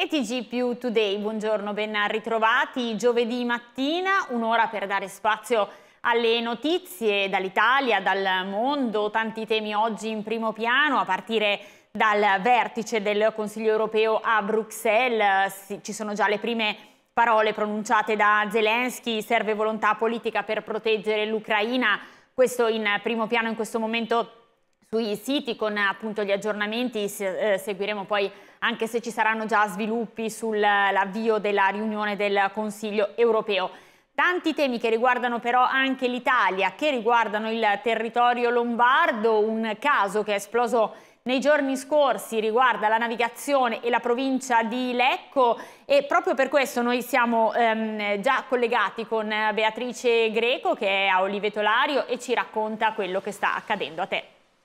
TG Today, buongiorno, ben ritrovati. Giovedì mattina, un'ora per dare spazio alle notizie dall'Italia, dal mondo, tanti temi oggi in primo piano, a partire dal vertice del Consiglio europeo a Bruxelles. Ci sono già le prime parole pronunciate da Zelensky, serve volontà politica per proteggere l'Ucraina, questo in primo piano in questo momento sui siti con appunto gli aggiornamenti. Seguiremo poi anche se ci saranno già sviluppi sull'avvio della riunione del Consiglio europeo. Tanti temi che riguardano però anche l'Italia, che riguardano il territorio lombardo, un caso che è esploso nei giorni scorsi riguarda la navigazione e la provincia di Lecco e proprio per questo noi siamo già collegati con Beatrice Greco che è a Oliveto Lario e ci racconta quello che sta accadendo. A te.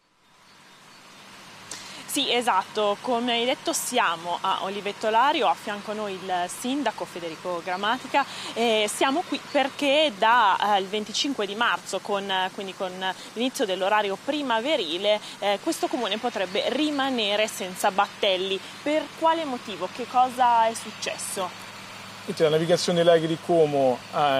Sì, esatto, come hai detto siamo a Oliveto Lario, a fianco a noi il sindaco Federico Grammatica e siamo qui perché dal 25 di marzo, quindi con l'inizio dell'orario primaverile, questo comune potrebbe rimanere senza battelli. Per quale motivo? Che cosa è successo? La navigazione dei laghi di Como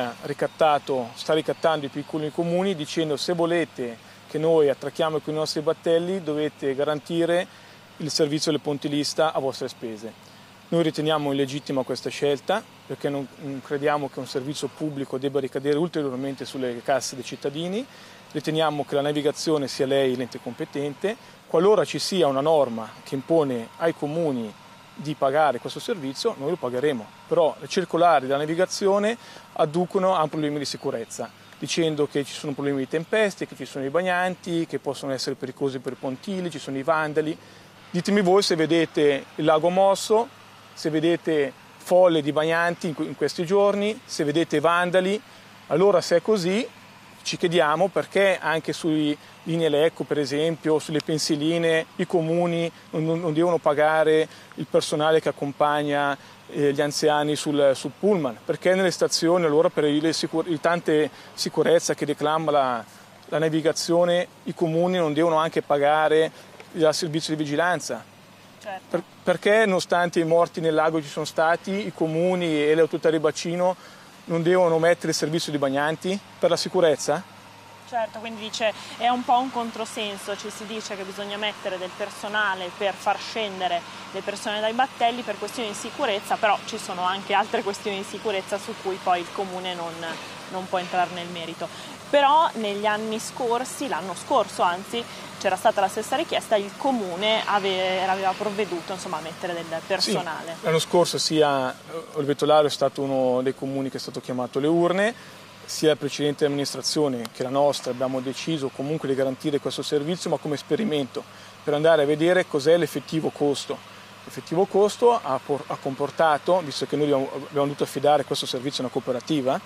sta ricattando i piccoli comuni dicendo: se volete che noi attracchiamo con i nostri battelli dovete garantire il servizio del pontilista a vostre spese. Noi riteniamo illegittima questa scelta perché non crediamo che un servizio pubblico debba ricadere ulteriormente sulle casse dei cittadini. Riteniamo che la navigazione sia lei l'ente competente. Qualora ci sia una norma che impone ai comuni di pagare questo servizio, noi lo pagheremo. Però le circolari della navigazione adducono a problemi di sicurezza, dicendo che ci sono problemi di tempeste, che ci sono i bagnanti, che possono essere pericolosi per i pontili, ci sono i vandali. Ditemi voi se vedete il lago mosso, se vedete folle di bagnanti in questi giorni, se vedete vandali. Allora, se è così, ci chiediamo perché anche sui linee Lecco, per esempio, sulle pensiline, i comuni non devono pagare il personale che accompagna gli anziani sul pullman. Perché nelle stazioni, allora, per le tante sicurezza che reclama la navigazione, i comuni non devono anche pagare il servizio di vigilanza? Certo. Perché, nonostante i morti nel lago ci sono stati, i comuni e le autorità di bacino non devono mettere il servizio di bagnanti per la sicurezza? Certo, quindi dice è un po' un controsenso, ci si dice che bisogna mettere del personale per far scendere le persone dai battelli per questioni di sicurezza, però ci sono anche altre questioni di sicurezza su cui poi il comune non può entrare nel merito. Però negli anni scorsi, l'anno scorso anzi, c'era stata la stessa richiesta, il comune aveva provveduto insomma, a mettere del personale. Sì, l'anno scorso sia Oliveto Lario è stato uno dei comuni che è stato chiamato alle urne, sia la precedente amministrazione che la nostra abbiamo deciso comunque di garantire questo servizio, ma come esperimento, per andare a vedere cos'è l'effettivo costo. L'effettivo costo ha comportato, visto che noi abbiamo dovuto affidare questo servizio a una cooperativa,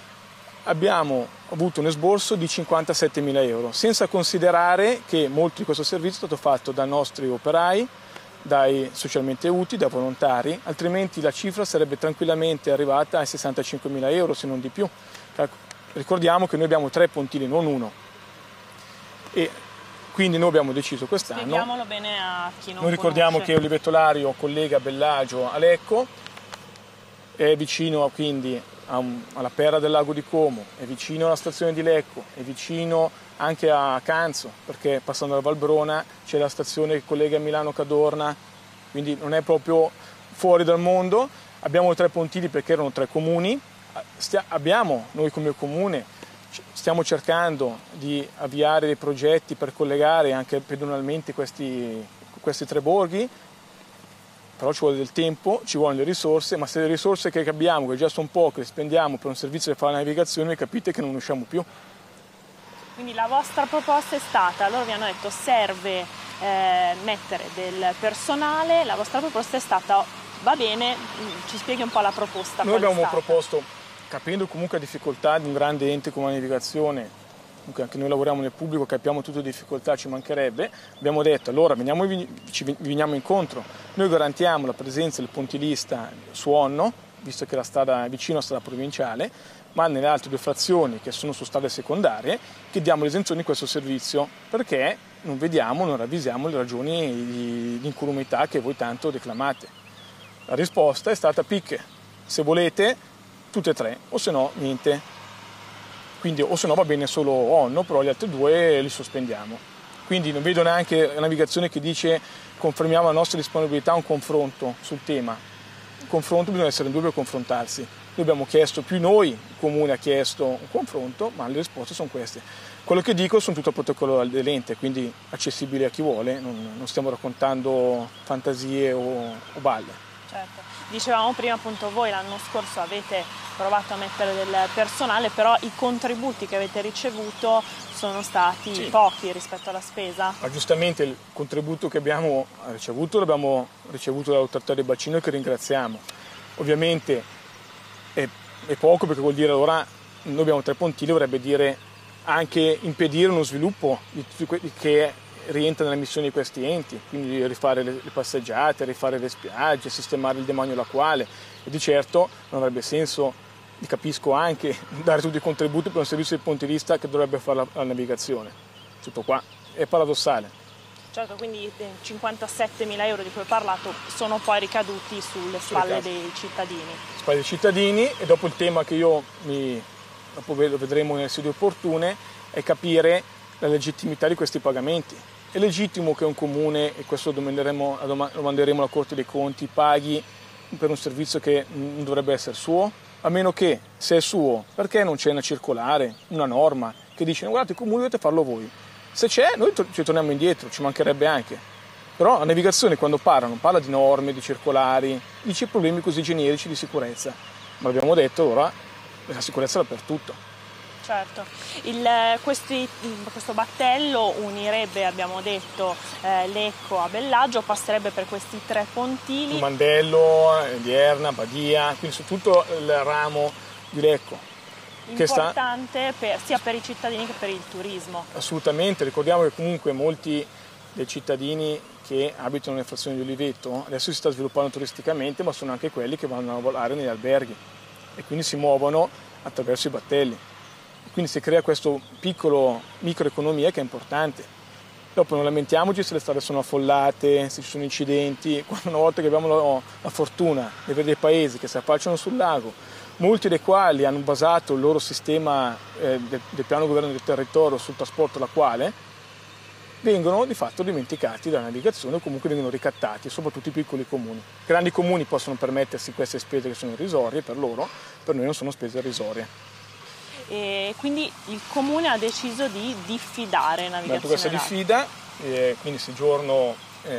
abbiamo avuto un esborso di 57.000 euro, senza considerare che molto di questo servizio è stato fatto dai nostri operai, dai socialmente utili, dai volontari, altrimenti la cifra sarebbe tranquillamente arrivata ai 65.000 euro, se non di più. Ricordiamo che noi abbiamo 3 pontili, non uno, e quindi noi abbiamo deciso quest'anno. Spieghiamolo bene a chi non Noi ricordiamo conosce. che Oliveto Lario collega Bellagio a Lecco, è vicino quindi alla perla del lago di Como, è vicino alla stazione di Lecco, è vicino anche a Canzo, perché passando da Valbrona c'è la stazione che collega Milano-Cadorna, quindi non è proprio fuori dal mondo. Abbiamo 3 pontili perché erano 3 comuni. Noi come comune stiamo cercando di avviare dei progetti per collegare anche pedonalmente questi 3 borghi, però ci vuole del tempo, ci vogliono le risorse, ma se le risorse che abbiamo, che già sono poche, le spendiamo per un servizio che fa la navigazione, capite che non usciamo più. Quindi la vostra proposta è stata, loro vi hanno detto serve mettere del personale, la vostra proposta è stata va bene, ci spieghi un po' la proposta. Noi abbiamo proposto, capendo comunque la difficoltà di un grande ente come la navigazione, comunque anche noi lavoriamo nel pubblico, capiamo tutte le difficoltà, ci mancherebbe, abbiamo detto allora ci veniamo incontro, noi garantiamo la presenza del pontilista su Onno, visto che la strada è vicino alla strada provinciale, ma nelle altre 2 frazioni che sono su strade secondarie chiediamo l'esenzione di questo servizio perché non ravvisiamo le ragioni di incolumità che voi tanto declamate. La risposta è stata picche, se volete tutte e tre, o se no niente. Quindi o se no va bene solo ONNO, però gli altri due li sospendiamo. Quindi non vedo neanche la navigazione che dice confermiamo la nostra disponibilità a un confronto sul tema. Il confronto bisogna essere in due per confrontarsi. Noi abbiamo chiesto, più noi, il Comune ha chiesto un confronto, ma le risposte sono queste. Quello che dico sono tutto a protocollo dell'ente, quindi accessibile a chi vuole, non stiamo raccontando fantasie o balle. Certo. Dicevamo prima appunto voi l'anno scorso avete provato a mettere del personale, però i contributi che avete ricevuto sono stati pochi rispetto alla spesa. Ma giustamente il contributo che abbiamo ricevuto l'abbiamo ricevuto dall'autorità del bacino, che ringraziamo. Ovviamente è poco, perché vuol dire allora noi abbiamo 3 pontili, dovrebbe dire anche impedire uno sviluppo di tutti quelli che rientra nella missione di questi enti, quindi rifare le passeggiate, rifare le spiagge, sistemare il demanio lacuale, e di certo non avrebbe senso, capisco anche, dare tutti i contributi per un servizio di pontilista che dovrebbe fare la navigazione. Tutto qua è paradossale. Certo, quindi 57.000 euro di cui ho parlato sono poi ricaduti sulle spalle dei cittadini. Spalle dei cittadini, e dopo il tema che dopo vedremo nelle sedi opportune, è capire la legittimità di questi pagamenti. È legittimo che un comune, e questo lo domanderemo alla Corte dei Conti, paghi per un servizio che non dovrebbe essere suo? A meno che, se è suo, perché non c'è una circolare, una norma che dice guardate, il comune dovete farlo voi. Se c'è, noi ci torniamo indietro, ci mancherebbe anche. Però la navigazione, quando non parla di norme, di circolari, dice problemi così generici di sicurezza. Ma abbiamo detto, allora, la sicurezza dappertutto. Certo, questo battello unirebbe, abbiamo detto, Lecco a Bellaggio, passerebbe per questi 3 pontili. Mandello, Dierna, Badia, quindi su tutto il ramo di Lecco. Importante sia per i cittadini che per il turismo. Assolutamente, ricordiamo che comunque molti dei cittadini che abitano nelle frazioni di Oliveto adesso si sta sviluppando turisticamente, ma sono anche quelli che vanno a lavorare negli alberghi e quindi si muovono attraverso i battelli. Quindi si crea questo piccolo microeconomia che è importante. Dopo non lamentiamoci se le strade sono affollate, se ci sono incidenti. Una volta che abbiamo la fortuna di avere dei paesi che si affacciano sul lago, molti dei quali hanno basato il loro sistema del piano governo del territorio sul trasporto lacuale, vengono di fatto dimenticati dalla navigazione o comunque vengono ricattati, soprattutto i piccoli comuni. I grandi comuni possono permettersi queste spese che sono irrisorie per loro, per noi non sono spese irrisorie. E quindi il comune ha deciso di diffidare navigazione. Questa diffida, quindi se il giorno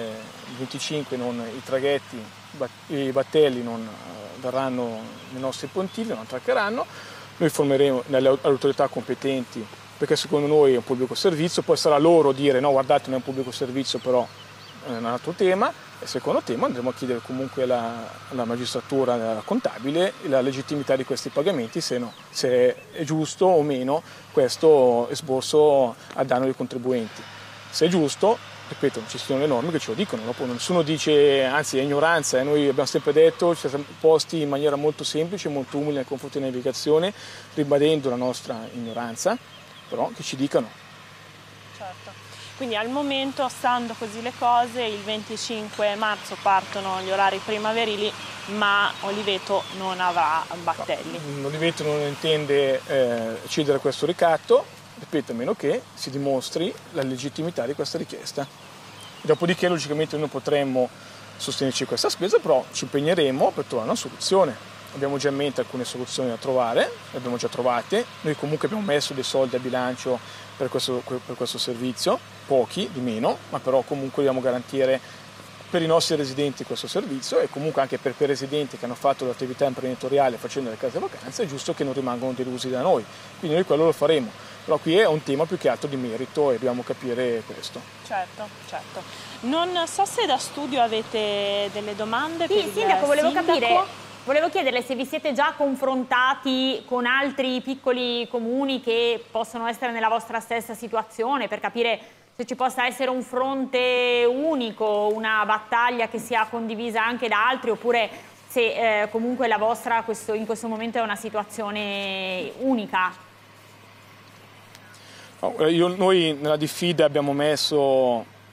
25 i traghetti, i battelli non verranno nei nostri pontili, non attraccheranno, noi informeremo le autorità competenti, perché secondo noi è un pubblico servizio, poi sarà loro dire no, guardate, non è un pubblico servizio, però è un altro tema. E secondo tema andremo a chiedere comunque alla magistratura contabile la legittimità di questi pagamenti, se è giusto o meno questo esborso a danno dei contribuenti. Se è giusto, ripeto, ci sono le norme che ce lo dicono, dopo nessuno dice, anzi è ignoranza, noi abbiamo sempre detto, ci siamo posti in maniera molto semplice, molto umile nei confronti della navigazione, ribadendo la nostra ignoranza, però che ci dicano. Certo. Quindi al momento, stando così le cose, il 25 marzo partono gli orari primaverili, ma Oliveto non avrà battelli. Oliveto non intende cedere questo ricatto, ripeto, a meno che si dimostri la legittimità di questa richiesta. Dopodiché, logicamente, noi potremmo sostenerci questa spesa, però ci impegneremo per trovare una soluzione. Abbiamo già in mente alcune soluzioni da trovare, le abbiamo già trovate. Noi comunque abbiamo messo dei soldi a bilancio per questo servizio, pochi di meno, ma però comunque dobbiamo garantire per i nostri residenti questo servizio e comunque anche per quei residenti che hanno fatto l'attività imprenditoriale facendo le case vacanze è giusto che non rimangano delusi da noi, quindi noi quello lo faremo. Però qui è un tema più che altro di merito e dobbiamo capire questo. Certo, certo. Non so se da studio avete delle domande per il sindaco, volevo chiederle se vi siete già confrontati con altri piccoli comuni che possono essere nella vostra stessa situazione, per capire se ci possa essere un fronte unico, una battaglia che sia condivisa anche da altri, oppure se comunque la vostra in questo momento è una situazione unica. Noi nella diffida abbiamo messo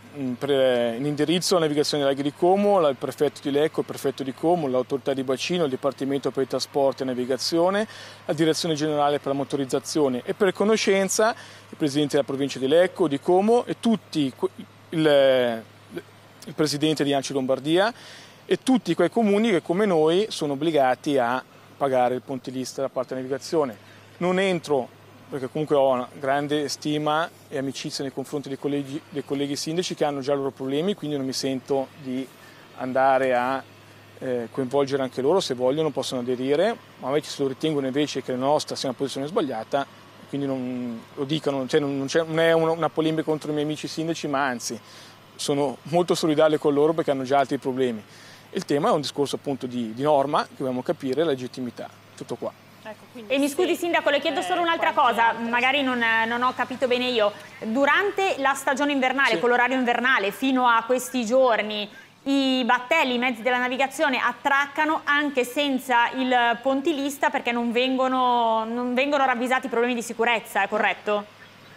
in indirizzo alla navigazione dei laghi di Como, il prefetto di Lecco, il prefetto di Como, l'autorità di bacino, il Dipartimento per i trasporti e navigazione, la Direzione Generale per la Motorizzazione e per conoscenza il Presidente della provincia di Lecco, di Como e tutti il Presidente di ANCI Lombardia e tutti quei comuni che come noi sono obbligati a pagare il pontilista da parte della navigazione. Non entro, perché comunque ho una grande stima e amicizia nei confronti dei colleghi sindaci che hanno già i loro problemi, quindi non mi sento di andare a coinvolgere anche loro, se vogliono possono aderire, ma invece se lo ritengono invece che la nostra sia una posizione sbagliata, quindi non lo dicano, cioè non è una polemica contro i miei amici sindaci, ma anzi sono molto solidale con loro perché hanno già altri problemi. Il tema è un discorso appunto di norma, che dobbiamo capire la legittimità, tutto qua. Ecco, e mi scusi Sindaco, le chiedo solo un'altra cosa, magari non ho capito bene io. Durante la stagione invernale, con l'orario invernale, fino a questi giorni, i battelli, i mezzi della navigazione attraccano anche senza il pontilista perché non vengono ravvisati problemi di sicurezza, è corretto?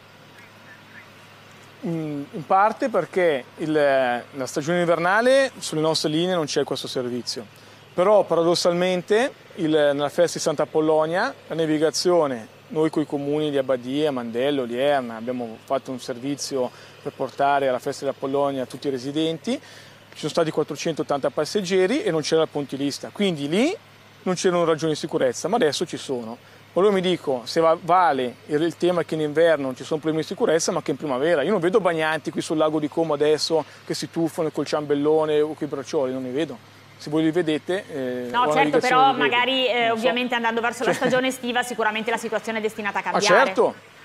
In parte perché la stagione invernale sulle nostre linee non c'è questo servizio, però paradossalmente nella festa di Santa Apollonia la navigazione, noi con i comuni di Abbadia, Mandello, Lierna abbiamo fatto un servizio per portare alla festa di Apollonia tutti i residenti, ci sono stati 480 passeggeri e non c'era il pontilista, quindi lì non c'erano ragioni di sicurezza, ma adesso ci sono. Allora mi dico, se vale il tema che in inverno non ci sono problemi di sicurezza, ma che in primavera. Io non vedo bagnanti qui sul lago di Como adesso che si tuffano col ciambellone o con i braccioli, non ne vedo. Se voi li vedete... no, certo, però magari ovviamente andando verso la stagione estiva sicuramente la situazione è destinata a cambiare.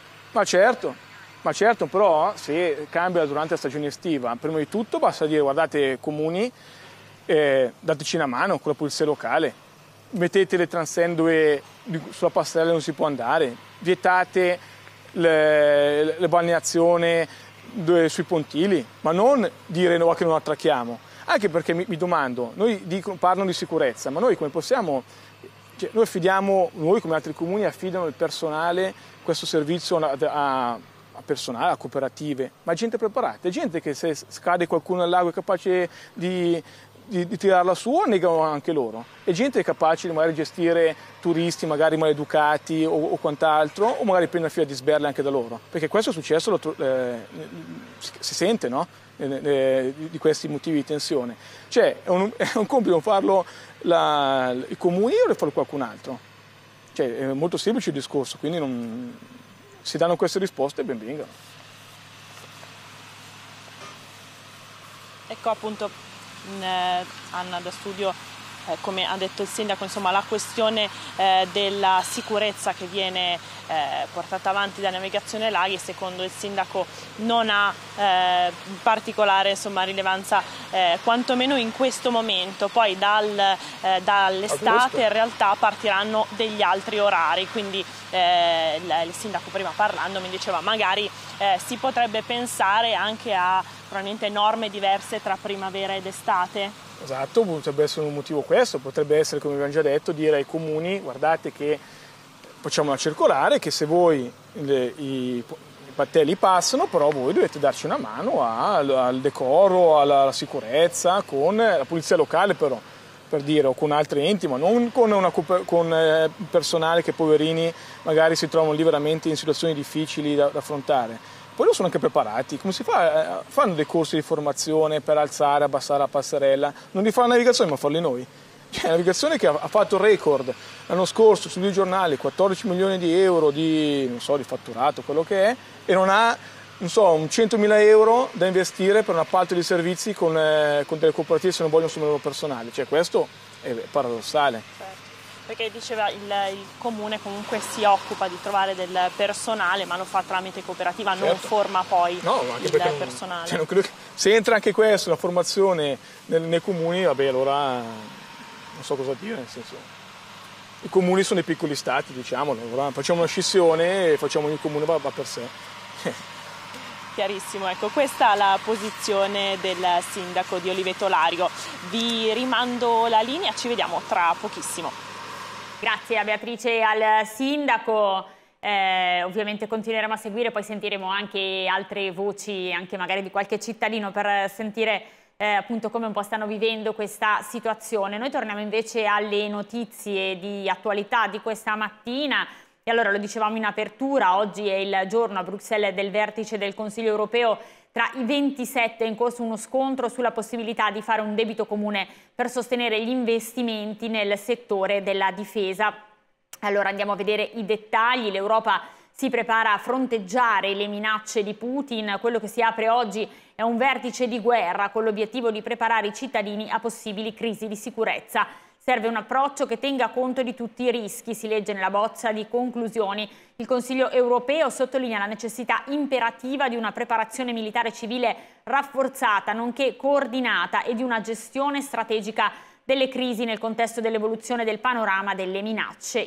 Ma certo, però se cambia durante la stagione estiva, prima di tutto basta dire, guardate comuni, dateci una mano con la polizia locale. Mettete le transenne dove sulla passerella non si può andare, vietate le balneazioni sui pontili, ma non dire no, che non attracchiamo. Anche perché mi domando, parlano di sicurezza, ma noi come possiamo, cioè, noi come altri comuni affidano il personale, questo servizio a personale, a cooperative, ma gente preparata, gente che se scade qualcuno al lago è capace di tirarla su o negano anche loro. E gente capace di magari gestire turisti magari maleducati o quant'altro, o magari prendere fila di sberle anche da loro. Perché questo è successo, si sente, no? Di questi motivi di tensione. Cioè è un compito farlo i comuni o farlo qualcun altro? Cioè è molto semplice il discorso, quindi si danno queste risposte e ben vengano. Ecco appunto Anna da studio, come ha detto il sindaco, insomma la questione della sicurezza che viene portata avanti da Navigazione Laghi secondo il sindaco non ha particolare rilevanza quantomeno in questo momento, poi dall'estate in realtà partiranno degli altri orari, quindi il sindaco prima parlando mi diceva magari si potrebbe pensare anche a probabilmente norme diverse tra primavera ed estate. Esatto, potrebbe essere un motivo questo, potrebbe essere, come abbiamo già detto, dire ai comuni guardate che facciamo una circolare che se voi i battelli passano, però voi dovete darci una mano al decoro, alla sicurezza, con la polizia locale però, per dire, o con altri enti, ma non con personale che poverini magari si trovano lì veramente in situazioni difficili da affrontare. Poi lo sono anche preparati, come si fa? Fanno dei corsi di formazione per alzare, abbassare la passerella, non li fa la navigazione ma farli noi. Cioè, la navigazione che ha fatto il record l'anno scorso su 2 giornali, 14 milioni di euro di fatturato, quello che è, e non ha un 100.000 euro da investire per un appalto di servizi con delle cooperative se non vogliono assumere il loro personale. Cioè, questo è paradossale. Certo. Perché diceva il comune comunque si occupa di trovare del personale, ma lo fa tramite cooperativa, certo. Non forma poi il personale. Non credo che, se entra anche questo, la formazione nei comuni, vabbè, allora non so cosa dire, nel senso, i comuni sono dei piccoli stati, diciamolo, allora facciamo una scissione e facciamo ogni comune va per sé. Chiarissimo, ecco, questa è la posizione del sindaco di Oliveto Lario. Vi rimando la linea, ci vediamo tra pochissimo. Grazie a Beatrice e al sindaco. Ovviamente continueremo a seguire, poi sentiremo anche altre voci, anche magari di qualche cittadino, per sentire appunto come un po' stanno vivendo questa situazione. Noi torniamo invece alle notizie di attualità di questa mattina. E allora, lo dicevamo in apertura, oggi è il giorno a Bruxelles del vertice del Consiglio europeo. Tra i 27 è in corso uno scontro sulla possibilità di fare un debito comune per sostenere gli investimenti nel settore della difesa. Allora andiamo a vedere i dettagli. L'Europa si prepara a fronteggiare le minacce di Putin. Quello che si apre oggi è un vertice di guerra con l'obiettivo di preparare i cittadini a possibili crisi di sicurezza. Serve un approccio che tenga conto di tutti i rischi, si legge nella bozza di conclusioni. Il Consiglio europeo sottolinea la necessità imperativa di una preparazione militare civile rafforzata, nonché coordinata, e di una gestione strategica delle crisi nel contesto dell'evoluzione del panorama delle minacce.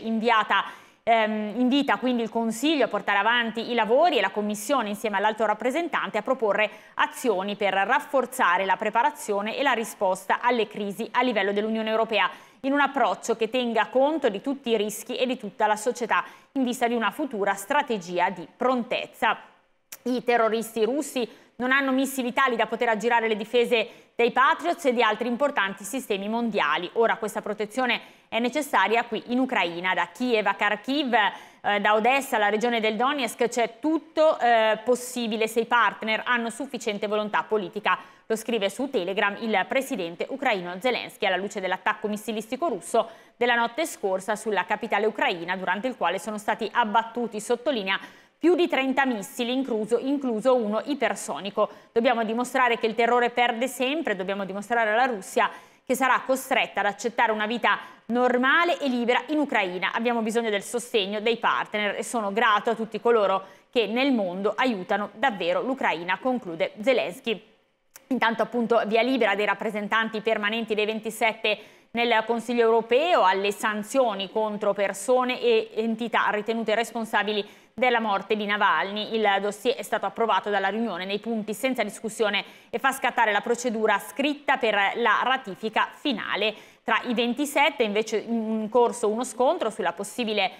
Invita quindi il Consiglio a portare avanti i lavori e la Commissione, insieme all'Alto rappresentante, a proporre azioni per rafforzare la preparazione e la risposta alle crisi a livello dell'Unione Europea, in un approccio che tenga conto di tutti i rischi e di tutta la società in vista di una futura strategia di prontezza. I terroristi russi non hanno missili tali da poter aggirare le difese dei Patriots e di altri importanti sistemi mondiali. Ora questa protezione è necessaria qui in Ucraina. Da Kiev a Kharkiv, da Odessa alla regione del Donetsk, c'è tutto possibile se i partner hanno sufficiente volontà politica. Lo scrive su Telegram il presidente ucraino Zelensky alla luce dell'attacco missilistico russo della notte scorsa sulla capitale ucraina, durante il quale sono stati abbattuti, sottolinea, più di 30 missili, incluso uno ipersonico. Dobbiamo dimostrare che il terrore perde sempre, dobbiamo dimostrare alla Russia che sarà costretta ad accettare una vita normale e libera in Ucraina. Abbiamo bisogno del sostegno dei partner e sono grato a tutti coloro che nel mondo aiutano davvero l'Ucraina, conclude Zelensky. Intanto appunto via libera dei rappresentanti permanenti dei 27 nel Consiglio europeo alle sanzioni contro persone e entità ritenute responsabili della morte di Navalny. Il dossier è stato approvato dalla riunione nei punti senza discussione e fa scattare la procedura scritta per la ratifica finale. Tra i 27 invece in corso uno scontro sulla possibile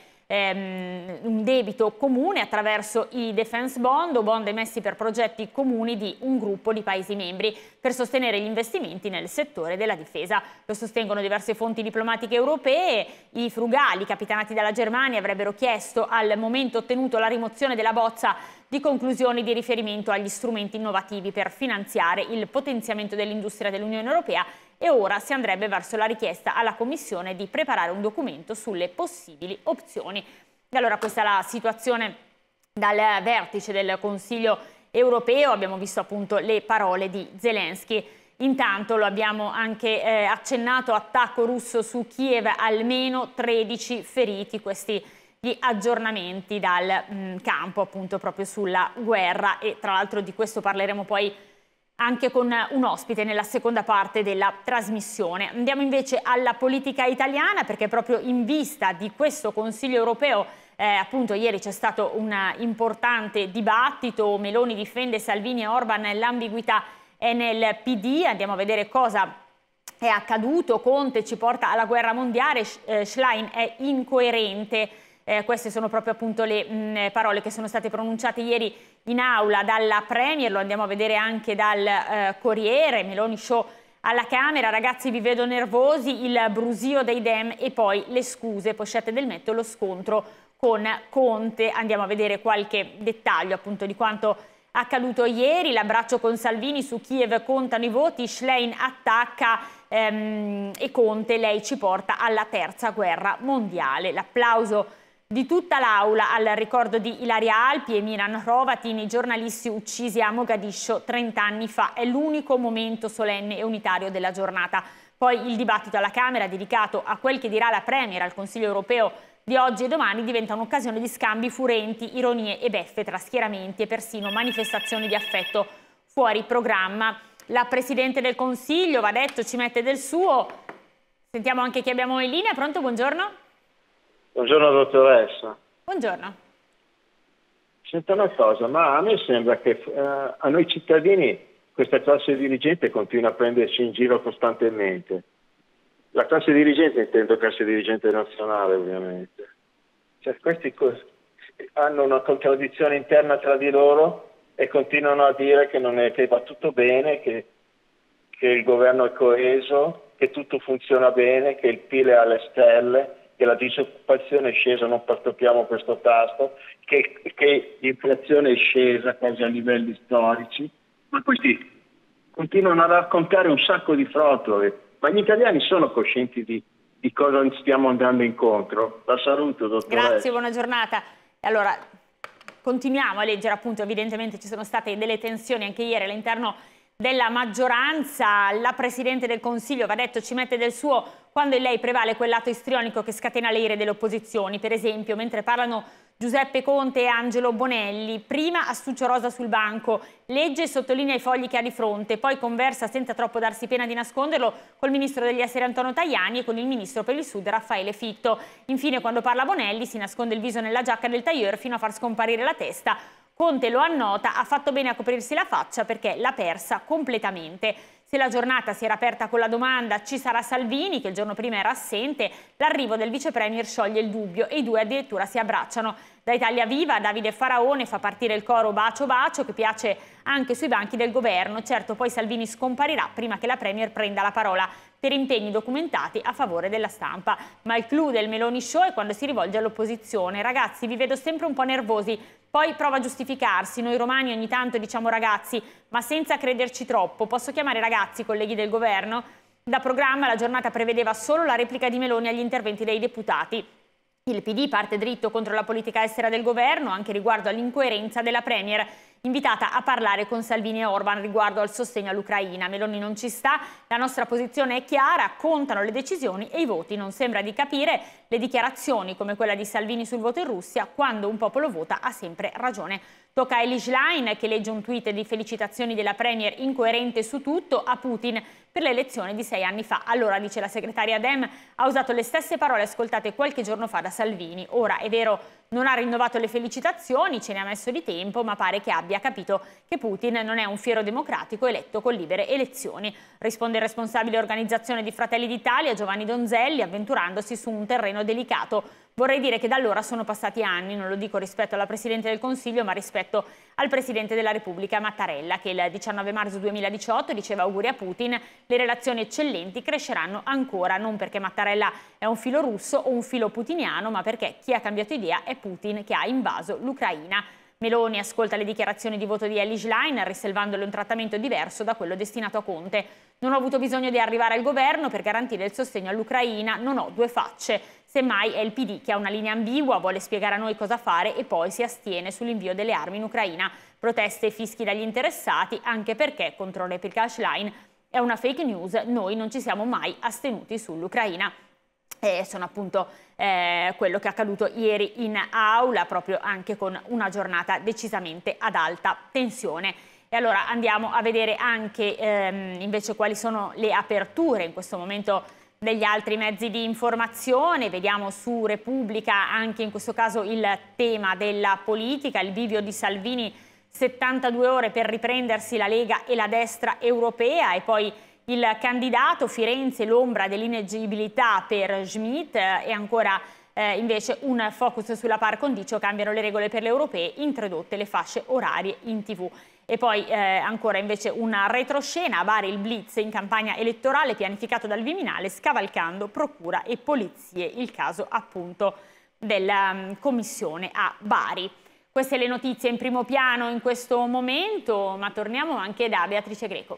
un debito comune attraverso i defense bond o bond emessi per progetti comuni di un gruppo di Paesi membri per sostenere gli investimenti nel settore della difesa. Lo sostengono diverse fonti diplomatiche europee. I frugali capitanati dalla Germania avrebbero chiesto al momento ottenuto la rimozione della bozza di conclusioni di riferimento agli strumenti innovativi per finanziare il potenziamento dell'industria dell'Unione Europea, e ora si andrebbe verso la richiesta alla Commissione di preparare un documento sulle possibili opzioni. E allora questa è la situazione dal vertice del Consiglio europeo. Abbiamo visto appunto le parole di Zelensky. Intanto lo abbiamo anche accennato, attacco russo su Kiev, almeno 13 feriti, questi gli aggiornamenti dal campo appunto proprio sulla guerra, e tra l'altro di questo parleremo poi anche con un ospite nella seconda parte della trasmissione. Andiamo invece alla politica italiana, perché proprio in vista di questo Consiglio europeo appunto ieri c'è stato un importante dibattito. Meloni difende Salvini e Orban, l'ambiguità è nel PD. Andiamo a vedere cosa è accaduto. Conte ci porta alla guerra mondiale, Schlein è incoerente. Queste sono proprio appunto le parole che sono state pronunciate ieri in aula dalla Premier. Lo andiamo a vedere anche dal Corriere. Meloni show alla Camera, ragazzi vi vedo nervosi, il brusio dei Dem e poi le scuse, pochette del Metto, lo scontro con Conte. Andiamo a vedere qualche dettaglio appunto di quanto accaduto ieri. L'abbraccio con Salvini, su Kiev contano i voti, Schlein attacca e Conte, lei ci porta alla terza guerra mondiale. L'applauso di tutta l'Aula al ricordo di Ilaria Alpi e Miran Hrovatin, i giornalisti uccisi a Mogadiscio 30 anni fa. È l'unico momento solenne e unitario della giornata. Poi il dibattito alla Camera, dedicato a quel che dirà la Premier al Consiglio europeo di oggi e domani, diventa un'occasione di scambi furenti, ironie e beffe tra schieramenti e persino manifestazioni di affetto fuori programma. La Presidente del Consiglio, va detto, ci mette del suo. Sentiamo anche chi abbiamo in linea. Pronto, buongiorno. Buongiorno dottoressa. Buongiorno. Senta una cosa, ma a me sembra che a noi cittadini questa classe dirigente continua a prenderci in giro costantemente. La classe dirigente, intendo classe dirigente nazionale ovviamente. Cioè, questi hanno una contraddizione interna tra di loro e continuano a dire che va tutto bene, che il governo è coeso, che tutto funziona bene, che il PIL è alle stelle, che la disoccupazione è scesa, non tocchiamo questo tasto, che l'inflazione è scesa quasi a livelli storici, ma questi continuano a raccontare un sacco di frottole. Ma gli italiani sono coscienti di cosa stiamo andando incontro? La saluto, dottoressa. Grazie, buona giornata. Allora, continuiamo a leggere, appunto, evidentemente ci sono state delle tensioni anche ieri all'interno della maggioranza. La Presidente del Consiglio, va detto, ci mette del suo quando in lei prevale quel lato istrionico che scatena le ire delle opposizioni. Per esempio, mentre parlano Giuseppe Conte e Angelo Bonelli, prima Astuccio Rosa sul banco, legge e sottolinea i fogli che ha di fronte, poi conversa senza troppo darsi pena di nasconderlo col ministro degli esteri Antonio Tajani e con il ministro per il Sud Raffaele Fitto. Infine, quando parla Bonelli, si nasconde il viso nella giacca del tailleur fino a far scomparire la testa. Conte lo annota, ha fatto bene a coprirsi la faccia perché l'ha persa completamente. Se la giornata si era aperta con la domanda ci sarà Salvini, che il giorno prima era assente, l'arrivo del vice premier scioglie il dubbio e i due addirittura si abbracciano. Da Italia Viva Davide Faraone fa partire il coro Bacio Bacio, che piace anche sui banchi del governo. Certo, poi Salvini scomparirà prima che la premier prenda la parola per impegni documentati a favore della stampa. Ma il clou del Meloni Show è quando si rivolge all'opposizione. Ragazzi, vi vedo sempre un po' nervosi. Poi prova a giustificarsi. Noi romani ogni tanto diciamo ragazzi, ma senza crederci troppo. Posso chiamare ragazzi, colleghi del governo? Da programma la giornata prevedeva solo la replica di Meloni agli interventi dei deputati. Il PD parte dritto contro la politica estera del governo, anche riguardo all'incoerenza della Premier, invitata a parlare con Salvini e Orban riguardo al sostegno all'Ucraina. Meloni non ci sta, la nostra posizione è chiara, contano le decisioni e i voti. Non sembra di capire le dichiarazioni come quella di Salvini sul voto in Russia, quando un popolo vota ha sempre ragione. Tocca a Elly Schlein, che legge un tweet di felicitazioni della Premier incoerente su tutto, a Putin per le elezioni di 6 anni fa. Allora, dice la segretaria Dem, ha usato le stesse parole ascoltate qualche giorno fa da Salvini. Ora, è vero, non ha rinnovato le felicitazioni, ce ne ha messo di tempo, ma pare che abbia capito che Putin non è un fiero democratico eletto con libere elezioni. Risponde il responsabile organizzazione di Fratelli d'Italia, Giovanni Donzelli, avventurandosi su un terreno delicato. Vorrei dire che da allora sono passati anni, non lo dico rispetto alla Presidente del Consiglio, ma rispetto al Presidente della Repubblica Mattarella, che il 19 marzo 2018 diceva auguri a Putin, le relazioni eccellenti cresceranno ancora, non perché Mattarella è un filo russo o un filo putiniano, ma perché chi ha cambiato idea è Putin, che ha invaso l'Ucraina. Meloni ascolta le dichiarazioni di voto di Elly Schlein, riservandole un trattamento diverso da quello destinato a Conte. Non ho avuto bisogno di arrivare al governo per garantire il sostegno all'Ucraina, non ho due facce. Semmai è il PD che ha una linea ambigua, vuole spiegare a noi cosa fare e poi si astiene sull'invio delle armi in Ucraina. Proteste e fischi dagli interessati, anche perché, contro replica Schlein, è una fake news, noi non ci siamo mai astenuti sull'Ucraina. E sono appunto quello che è accaduto ieri in aula, proprio anche con una giornata decisamente ad alta tensione. E allora andiamo a vedere anche invece quali sono le aperture in questo momento degli altri mezzi di informazione. Vediamo su Repubblica anche in questo caso il tema della politica, il bivio di Salvini, 72 ore per riprendersi la Lega e la destra europea, e poi il candidato Firenze, l'ombra dell'ineleggibilità per Schmidt, e ancora invece un focus sulla par condicio, cambiano le regole per le europee, introdotte le fasce orarie in TV. E poi ancora invece una retroscena, a Bari il blitz in campagna elettorale pianificato dal Viminale, scavalcando procura e polizie, il caso appunto della commissione a Bari. Queste le notizie in primo piano in questo momento, ma torniamo anche da Beatrice Greco.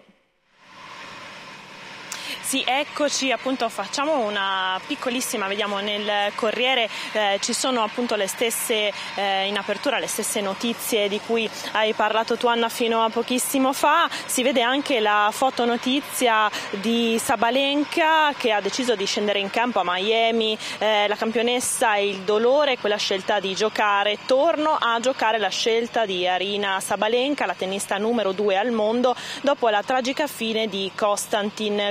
Sì, eccoci, appunto facciamo una piccolissima, vediamo nel Corriere ci sono appunto le stesse in apertura, le stesse notizie di cui hai parlato tu, Anna, fino a pochissimo fa. Si vede anche la fotonotizia di Sabalenka, che ha deciso di scendere in campo a Miami, la campionessa e il dolore, quella scelta di giocare. Torno a giocare, la scelta di Aryna Sabalenka, la tennista numero 2 al mondo, dopo la tragica fine di Konstantin Koltsov.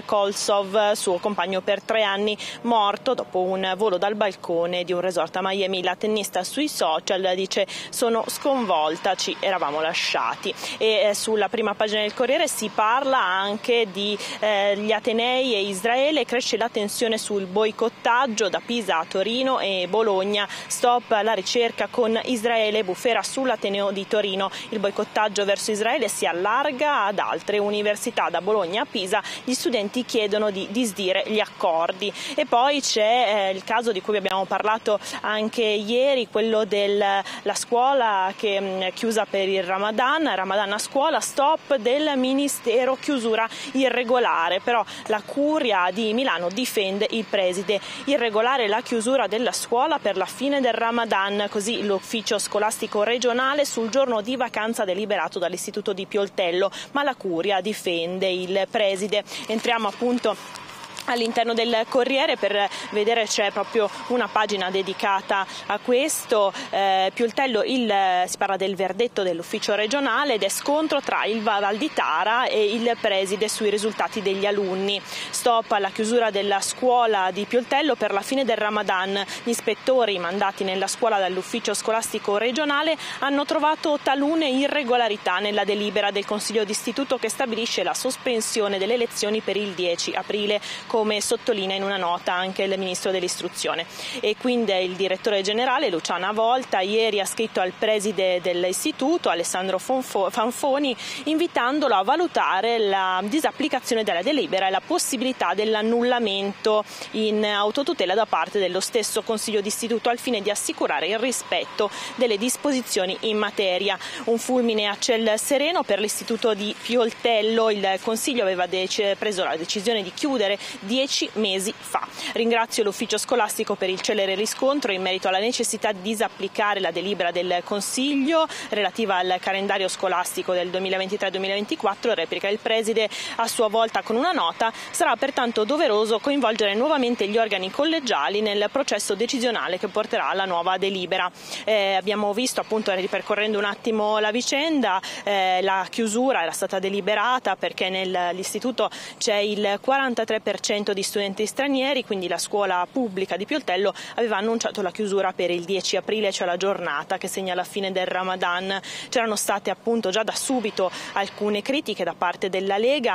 Sassov, suo compagno per 3 anni, morto dopo un volo dal balcone di un resort a Miami. La tennista sui social dice: sono sconvolta, ci eravamo lasciati. E sulla prima pagina del Corriere si parla anche di gli atenei e Israele, cresce la tensione sul boicottaggio da Pisa a Torino e Bologna, stop alla ricerca con Israele, bufera sull'Ateneo di Torino. Il boicottaggio verso Israele si allarga ad altre università, da Bologna a Pisa gli studenti chiedono di disdire gli accordi. E poi c'è il caso di cui abbiamo parlato anche ieri, quello della scuola che è chiusa per il Ramadan a scuola, stop del Ministero, chiusura irregolare, però la Curia di Milano difende il preside. Irregolare la chiusura della scuola per la fine del Ramadan, così l'ufficio scolastico regionale sul giorno di vacanza deliberato dall'istituto di Pioltello, ma la Curia difende il preside. Entriamo appunto all'interno del Corriere per vedere, c'è proprio una pagina dedicata a questo. Pioltello, si parla del verdetto dell'ufficio regionale ed è scontro tra il Valditara e il preside sui risultati degli alunni. Stop alla chiusura della scuola di Pioltello per la fine del Ramadan. Gli ispettori mandati nella scuola dall'ufficio scolastico regionale hanno trovato talune irregolarità nella delibera del Consiglio d'istituto che stabilisce la sospensione delle lezioni per il 10 aprile, come sottolinea in una nota anche il ministro dell'istruzione. E quindi il direttore generale Luciana Volta ieri ha scritto al preside dell'istituto, Alessandro Fanfoni, invitandolo a valutare la disapplicazione della delibera e la possibilità dell'annullamento in autotutela da parte dello stesso Consiglio d'istituto al fine di assicurare il rispetto delle disposizioni in materia. Un fulmine a ciel sereno per l'istituto di Pioltello. Il Consiglio aveva preso la decisione di chiudere 10 mesi fa. Ringrazio l'ufficio scolastico per il celere riscontro in merito alla necessità di disapplicare la delibera del Consiglio relativa al calendario scolastico del 2023-2024, replica il preside a sua volta con una nota. Sarà pertanto doveroso coinvolgere nuovamente gli organi collegiali nel processo decisionale che porterà alla nuova delibera. Abbiamo visto, appunto, ripercorrendo un attimo la vicenda, la chiusura era stata deliberata perché nell'istituto c'è il 43% di studenti stranieri, quindi la scuola pubblica di Pioltello aveva annunciato la chiusura per il 10 aprile, cioè la giornata che segna la fine del Ramadan. C'erano state appunto già da subito alcune critiche da parte della Lega,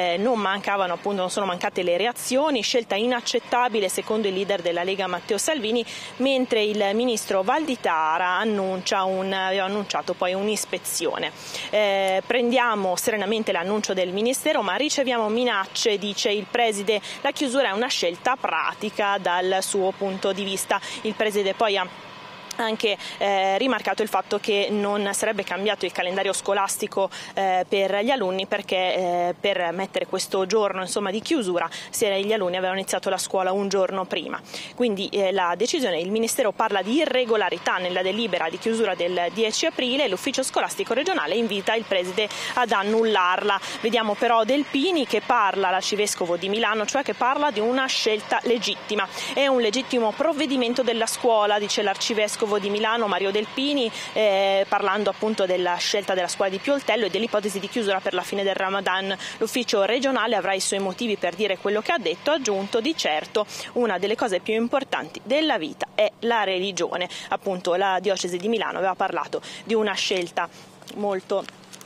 non sono mancate le reazioni, scelta inaccettabile secondo il leader della Lega Matteo Salvini, mentre il ministro Valditara aveva annunciato poi un'ispezione. Prendiamo serenamente l'annuncio del ministero, ma riceviamo minacce, dice il preside. La chiusura è una scelta pratica dal suo punto di vista. Il preside poi ha anche rimarcato il fatto che non sarebbe cambiato il calendario scolastico per gli alunni perché per mettere questo giorno di chiusura gli alunni avevano iniziato la scuola un giorno prima. Quindi la decisione, il Ministero parla di irregolarità nella delibera di chiusura del 10 aprile e l'ufficio scolastico regionale invita il preside ad annullarla. Vediamo però Delpini che parla, l'arcivescovo di Milano, cioè che parla di una scelta legittima. È un legittimo provvedimento della scuola, dice l'arcivescovo di Milano Mario Delpini, parlando appunto della scelta della scuola di Pioltello e dell'ipotesi di chiusura per la fine del Ramadan. L'ufficio regionale avrà i suoi motivi per dire quello che ha detto, ha aggiunto: di certo una delle cose più importanti della vita è la religione. Appunto la diocesi di Milano aveva parlato di una scelta molto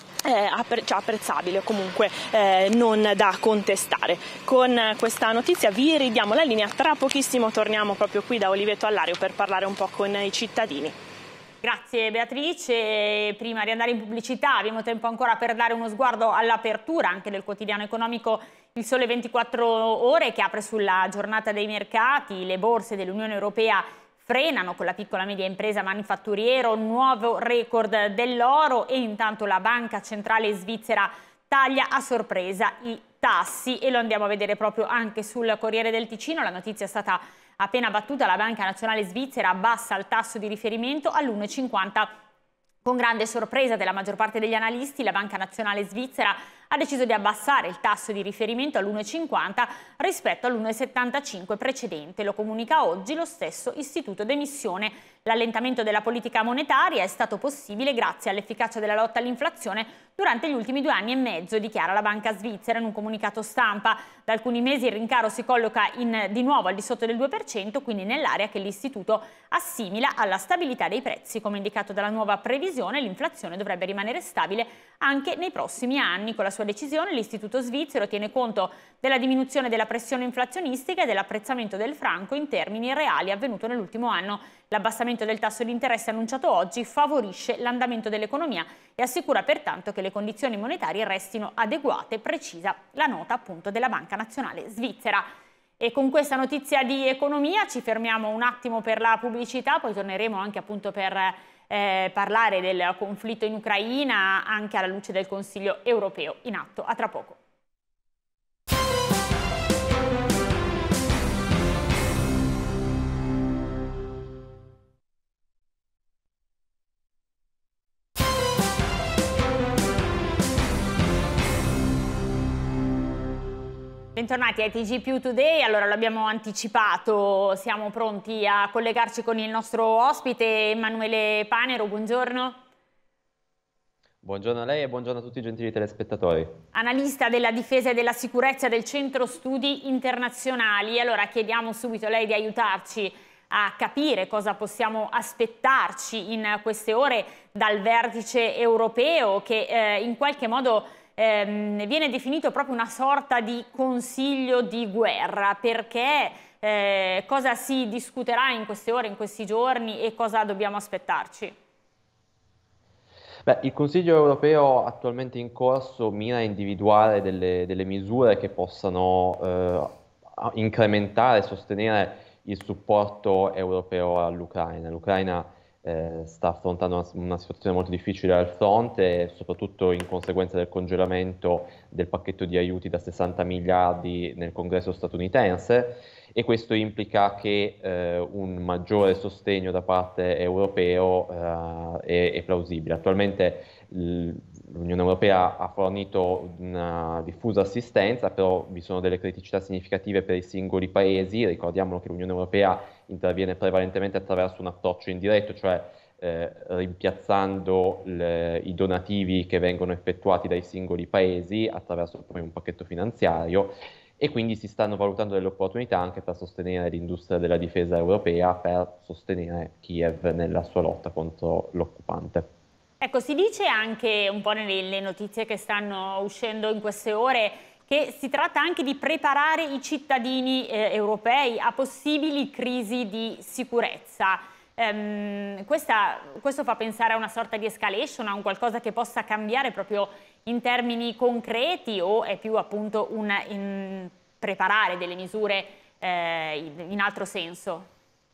apprezzabile, comunque non da contestare. Con questa notizia vi ridiamo la linea, tra pochissimo torniamo proprio qui da Oliveto Allario per parlare un po' con i cittadini. Grazie Beatrice. Prima di andare in pubblicità abbiamo tempo ancora per dare uno sguardo all'apertura anche del quotidiano economico Il Sole 24 Ore, che apre sulla giornata dei mercati. Le borse dell'Unione Europea frenano con la piccola e media impresa manifatturiero, nuovo record dell'oro, e intanto la Banca Centrale Svizzera taglia a sorpresa i tassi, e lo andiamo a vedere proprio anche sul Corriere del Ticino. La notizia è stata appena battuta: la Banca Nazionale Svizzera abbassa il tasso di riferimento all'1,50. Con grande sorpresa della maggior parte degli analisti, la Banca Nazionale Svizzera ha deciso di abbassare il tasso di riferimento all'1,50 rispetto all'1,75 precedente. Lo comunica oggi lo stesso istituto d'emissione l'allentamento della politica monetaria è stato possibile grazie all'efficacia della lotta all'inflazione durante gli ultimi 2 anni e mezzo, dichiara la banca svizzera in un comunicato stampa. Da alcuni mesi il rincaro si colloca di nuovo al di sotto del 2%, quindi nell'area che l'istituto assimila alla stabilità dei prezzi. Come indicato dalla nuova previsione, l'inflazione dovrebbe rimanere stabile anche nei prossimi anni. Con la sua decisione l'istituto svizzero tiene conto della diminuzione della pressione inflazionistica e dell'apprezzamento del franco in termini reali avvenuto nell'ultimo anno. L'abbassamento del tasso di interesse annunciato oggi favorisce l'andamento dell'economia e assicura pertanto che le condizioni monetarie restino adeguate, precisa la nota appunto della Banca Nazionale Svizzera. E con questa notizia di economia ci fermiamo un attimo per la pubblicità, poi torneremo anche appunto per parlare del conflitto in Ucraina anche alla luce del Consiglio europeo in atto. A tra poco. Bentornati a TG Today, allora l'abbiamo anticipato, siamo pronti a collegarci con il nostro ospite Emanuele Panero, buongiorno. Buongiorno a lei e buongiorno a tutti i gentili telespettatori. Analista della difesa e della sicurezza del Centro Studi Internazionali, allora chiediamo subito a lei di aiutarci a capire cosa possiamo aspettarci in queste ore dal vertice europeo che in qualche modo viene definito proprio una sorta di consiglio di guerra, perché cosa si discuterà in queste ore, in questi giorni e cosa dobbiamo aspettarci? Beh, il Consiglio europeo attualmente in corso mira a individuare delle misure che possano incrementare e sostenere il supporto europeo all'Ucraina. L'Ucraina sta affrontando una situazione molto difficile al fronte, soprattutto in conseguenza del congelamento del pacchetto di aiuti da 60 miliardi nel Congresso statunitense, e questo implica che un maggiore sostegno da parte europeo è plausibile. Attualmente l'Unione Europea ha fornito una diffusa assistenza, però vi sono delle criticità significative per i singoli paesi. Ricordiamolo che l'Unione Europea interviene prevalentemente attraverso un approccio indiretto, cioè rimpiazzando i donativi che vengono effettuati dai singoli paesi attraverso poi un pacchetto finanziario, e quindi si stanno valutando delle opportunità anche per sostenere l'industria della difesa europea, per sostenere Kiev nella sua lotta contro l'occupante. Ecco, si dice anche un po' nelle notizie che stanno uscendo in queste ore che si tratta anche di preparare i cittadini europei a possibili crisi di sicurezza. Questo fa pensare a una sorta di escalation, a un qualcosa che possa cambiare proprio in termini concreti, o è più appunto preparare delle misure in altro senso?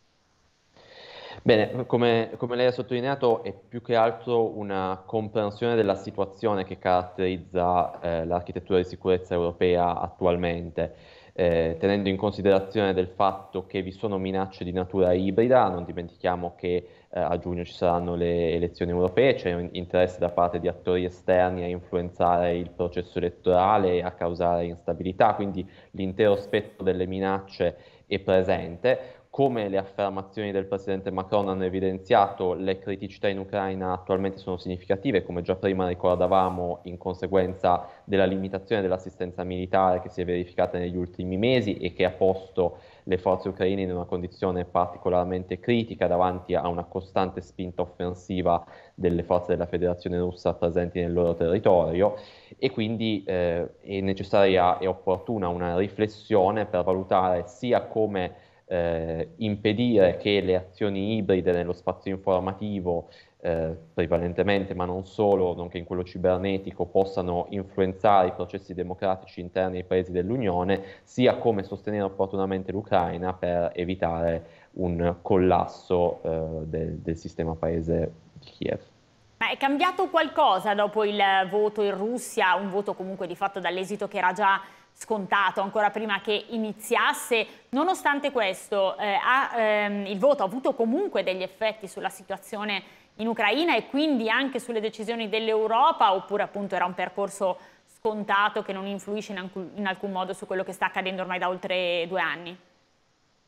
Bene, come lei ha sottolineato, è più che altro una comprensione della situazione che caratterizza l'architettura di sicurezza europea attualmente, tenendo in considerazione del fatto che vi sono minacce di natura ibrida. Non dimentichiamo che a giugno ci saranno le elezioni europee, c'è un interesse da parte di attori esterni a influenzare il processo elettorale e a causare instabilità, quindi l'intero spettro delle minacce è presente. Come le affermazioni del presidente Macron hanno evidenziato, le criticità in Ucraina attualmente sono significative, come già prima ricordavamo, in conseguenza della limitazione dell'assistenza militare che si è verificata negli ultimi mesi e che ha posto le forze ucraine in una condizione particolarmente critica davanti a una costante spinta offensiva delle forze della Federazione Russa presenti nel loro territorio, e quindi è necessaria e opportuna una riflessione per valutare sia come impedire che le azioni ibride nello spazio informativo, prevalentemente ma non solo, nonché in quello cibernetico, possano influenzare i processi democratici interni ai paesi dell'Unione, sia come sostenere opportunamente l'Ucraina per evitare un collasso del sistema paese di Kiev. Ma è cambiato qualcosa dopo il voto in Russia, un voto comunque di fatto dall'esito che era già scontato ancora prima che iniziasse? Nonostante questo, il voto ha avuto comunque degli effetti sulla situazione in Ucraina e quindi anche sulle decisioni dell'Europa, oppure appunto era un percorso scontato che non influisce in alcun modo su quello che sta accadendo ormai da oltre 2 anni?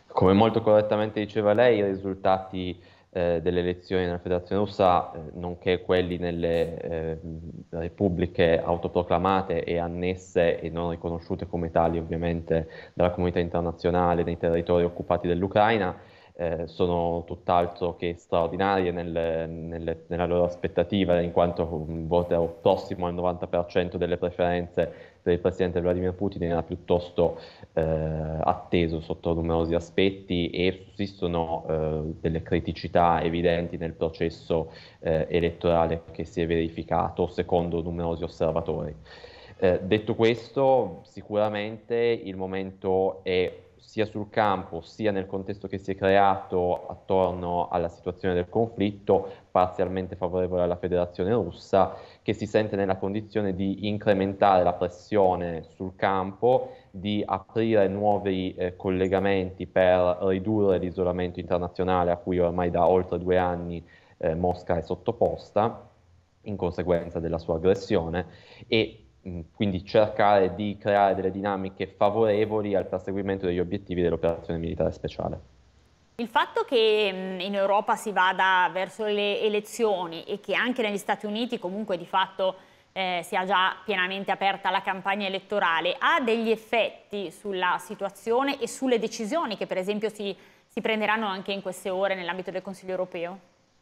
Come molto correttamente diceva lei, i risultati delle elezioni nella Federazione Russa, nonché quelli nelle repubbliche autoproclamate e annesse e non riconosciute come tali ovviamente dalla comunità internazionale nei territori occupati dell'Ucraina, sono tutt'altro che straordinarie nella loro aspettativa, in quanto un voto prossimo al 90% delle preferenze per il presidente Vladimir Putin era piuttosto atteso sotto numerosi aspetti, e sussistono delle criticità evidenti nel processo elettorale che si è verificato secondo numerosi osservatori. Detto questo, sicuramente il momento è, sia sul campo sia nel contesto che si è creato attorno alla situazione del conflitto, parzialmente favorevole alla Federazione Russa, che si sente nella condizione di incrementare la pressione sul campo, di aprire nuovi collegamenti per ridurre l'isolamento internazionale a cui ormai da oltre 2 anni Mosca è sottoposta in conseguenza della sua aggressione, e quindi cercare di creare delle dinamiche favorevoli al perseguimento degli obiettivi dell'operazione militare speciale. Il fatto che in Europa si vada verso le elezioni e che anche negli Stati Uniti comunque di fatto sia già pienamente aperta la campagna elettorale ha degli effetti sulla situazione e sulle decisioni che per esempio si prenderanno anche in queste ore nell'ambito del Consiglio europeo?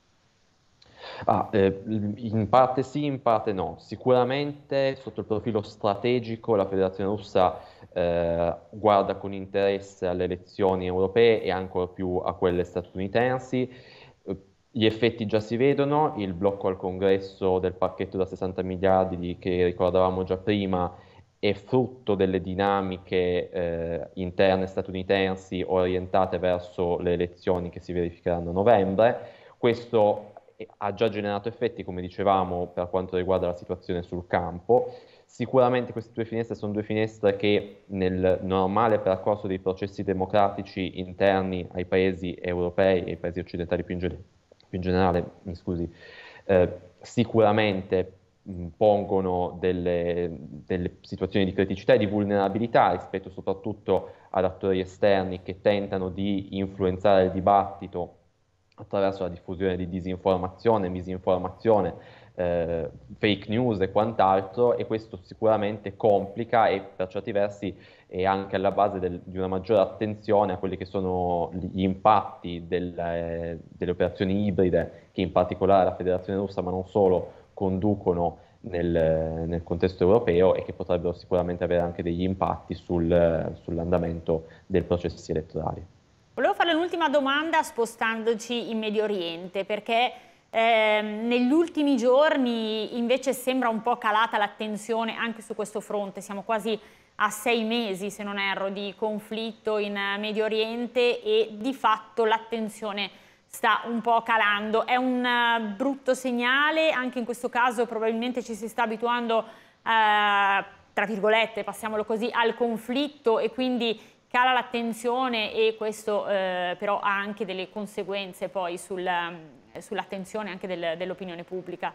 In parte sì, in parte no. Sicuramente sotto il profilo strategico la Federazione Russa guarda con interesse alle elezioni europee e ancora più a quelle statunitensi. Gli effetti già si vedono, il blocco al Congresso del pacchetto da 60 miliardi che ricordavamo già prima è frutto delle dinamiche interne statunitensi orientate verso le elezioni che si verificheranno a novembre. Questo ha già generato effetti, come dicevamo, per quanto riguarda la situazione sul campo. Sicuramente queste 2 finestre sono 2 finestre che nel normale percorso dei processi democratici interni ai paesi europei e ai paesi occidentali più in generale, sicuramente pongono delle situazioni di criticità e di vulnerabilità rispetto soprattutto ad attori esterni che tentano di influenzare il dibattito attraverso la diffusione di disinformazione, misinformazione, fake news e quant'altro, e questo sicuramente complica e per certi versi è anche alla base di una maggiore attenzione a quelli che sono gli impatti delle operazioni ibride che in particolare la Federazione Russa, ma non solo, conducono nel contesto europeo, e che potrebbero sicuramente avere anche degli impatti sull'andamento dei processi elettorali. Volevo fare un'ultima domanda spostandoci in Medio Oriente, perché negli ultimi giorni invece sembra un po' calata l'attenzione anche su questo fronte. Siamo quasi a 6 mesi, se non erro, di conflitto in Medio Oriente e di fatto l'attenzione sta un po' calando. È un brutto segnale, anche in questo caso probabilmente ci si sta abituando, tra virgolette, passiamolo così, al conflitto, e quindi cala l'attenzione, e questo però ha anche delle conseguenze poi sull'attenzione anche dell'opinione pubblica.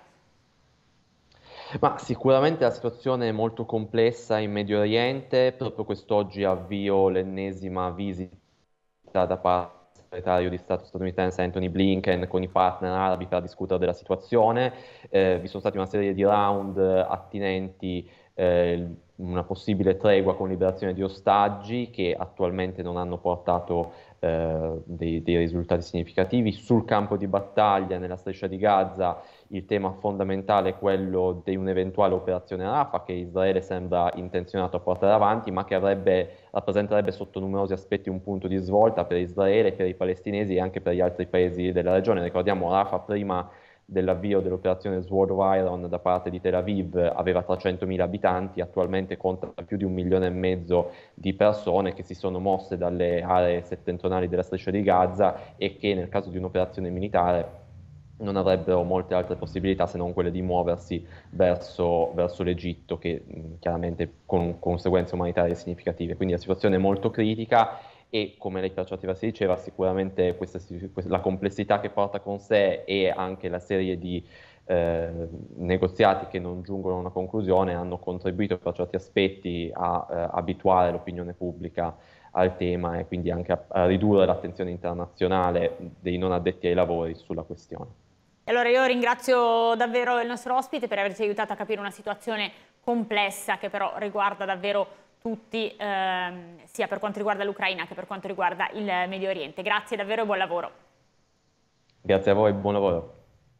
Ma sicuramente la situazione è molto complessa in Medio Oriente. Proprio quest'oggi avvio l'ennesima visita da parte del segretario di Stato statunitense Anthony Blinken con i partner arabi per discutere della situazione. Vi sono stati una serie di round attinenti una possibile tregua con liberazione di ostaggi che attualmente non hanno portato dei risultati significativi. Sul campo di battaglia nella striscia di Gaza il tema fondamentale è quello di un'eventuale operazione Rafah che Israele sembra intenzionato a portare avanti, ma che rappresenterebbe sotto numerosi aspetti un punto di svolta per Israele, per i palestinesi e anche per gli altri paesi della regione. Ricordiamo, Rafah prima dell'avvio dell'operazione Sword of Iron da parte di Tel Aviv aveva 300.000 abitanti, attualmente conta più di 1,5 milioni di persone che si sono mosse dalle aree settentrionali della striscia di Gaza e che nel caso di un'operazione militare non avrebbero molte altre possibilità se non quelle di muoversi verso l'Egitto, che chiaramente con conseguenze umanitarie significative. Quindi la situazione è molto critica e, come lei per certi versi diceva, sicuramente la complessità che porta con sé e anche la serie di negoziati che non giungono a una conclusione hanno contribuito per certi aspetti a abituare l'opinione pubblica al tema e quindi anche a ridurre l'attenzione internazionale dei non addetti ai lavori sulla questione. Allora io ringrazio davvero il nostro ospite per averci aiutato a capire una situazione complessa che però riguarda davvero tutti, sia per quanto riguarda l'Ucraina che per quanto riguarda il Medio Oriente. Grazie davvero e buon lavoro. Grazie a voi, buon lavoro.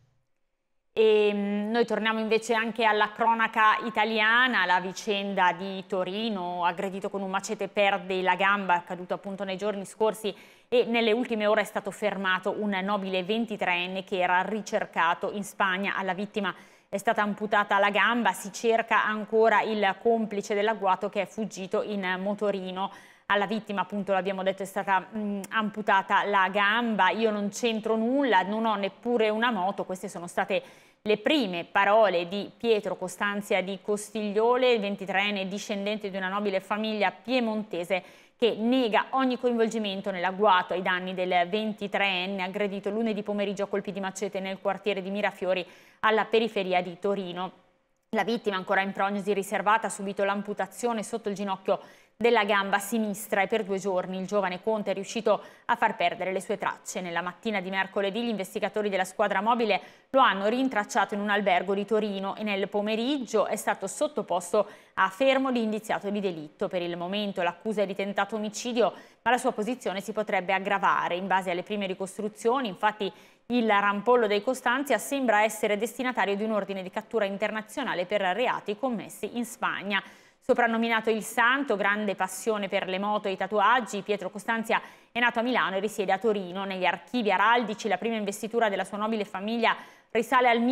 E noi torniamo invece anche alla cronaca italiana. La vicenda di Torino, aggredito con un macete, perde la gamba, accaduto appunto nei giorni scorsi, e nelle ultime ore è stato fermato un nobile 23enne che era ricercato in Spagna. Alla vittima è stata amputata la gamba, si cerca ancora il complice dell'agguato che è fuggito in motorino. Alla vittima, appunto, l'abbiamo detto, è stata amputata la gamba. Io non c'entro nulla, non ho neppure una moto. Queste sono state le prime parole di Pietro Costanzia di Costigliole, 23enne discendente di una nobile famiglia piemontese che nega ogni coinvolgimento nell'agguato ai danni del 23enne aggredito lunedì pomeriggio a colpi di macete nel quartiere di Mirafiori alla periferia di Torino. La vittima, ancora in prognosi riservata, ha subito l'amputazione sotto il ginocchio della gamba sinistra e per 2 giorni il giovane Conte è riuscito a far perdere le sue tracce. Nella mattina di mercoledì gli investigatori della squadra mobile lo hanno rintracciato in un albergo di Torino e nel pomeriggio è stato sottoposto a fermo di indiziato di delitto. Per il momento l'accusa è di tentato omicidio, ma la sua posizione si potrebbe aggravare. In base alle prime ricostruzioni, infatti, il rampollo dei Costanzia sembra essere destinatario di un ordine di cattura internazionale per reati commessi in Spagna. Soprannominato il Santo, grande passione per le moto e i tatuaggi, Pietro Costanzia è nato a Milano e risiede a Torino. Negli archivi araldici la prima investitura della sua nobile famiglia risale al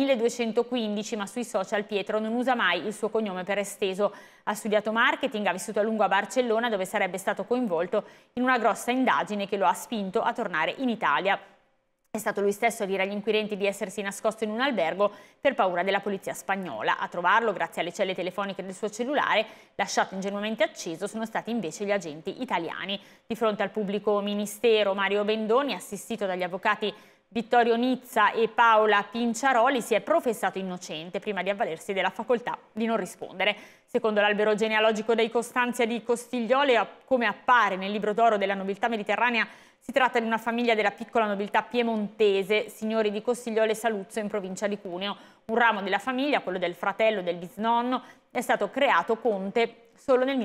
1215, ma sui social Pietro non usa mai il suo cognome per esteso. Ha studiato marketing, ha vissuto a lungo a Barcellona, dove sarebbe stato coinvolto in una grossa indagine che lo ha spinto a tornare in Italia. È stato lui stesso a dire agli inquirenti di essersi nascosto in un albergo per paura della polizia spagnola. A trovarlo, grazie alle celle telefoniche del suo cellulare, lasciato ingenuamente acceso, sono stati invece gli agenti italiani. Di fronte al pubblico ministero, Mario Bendoni, assistito dagli avvocati Vittorio Nizza e Paola Pinciaroli, si è professato innocente prima di avvalersi della facoltà di non rispondere. Secondo l'albero genealogico dei Costanzia di Costigliole, come appare nel libro d'oro della nobiltà mediterranea, si tratta di una famiglia della piccola nobiltà piemontese, signori di Costigliole Saluzzo in provincia di Cuneo. Un ramo della famiglia, quello del fratello del bisnonno, è stato creato conte solo nel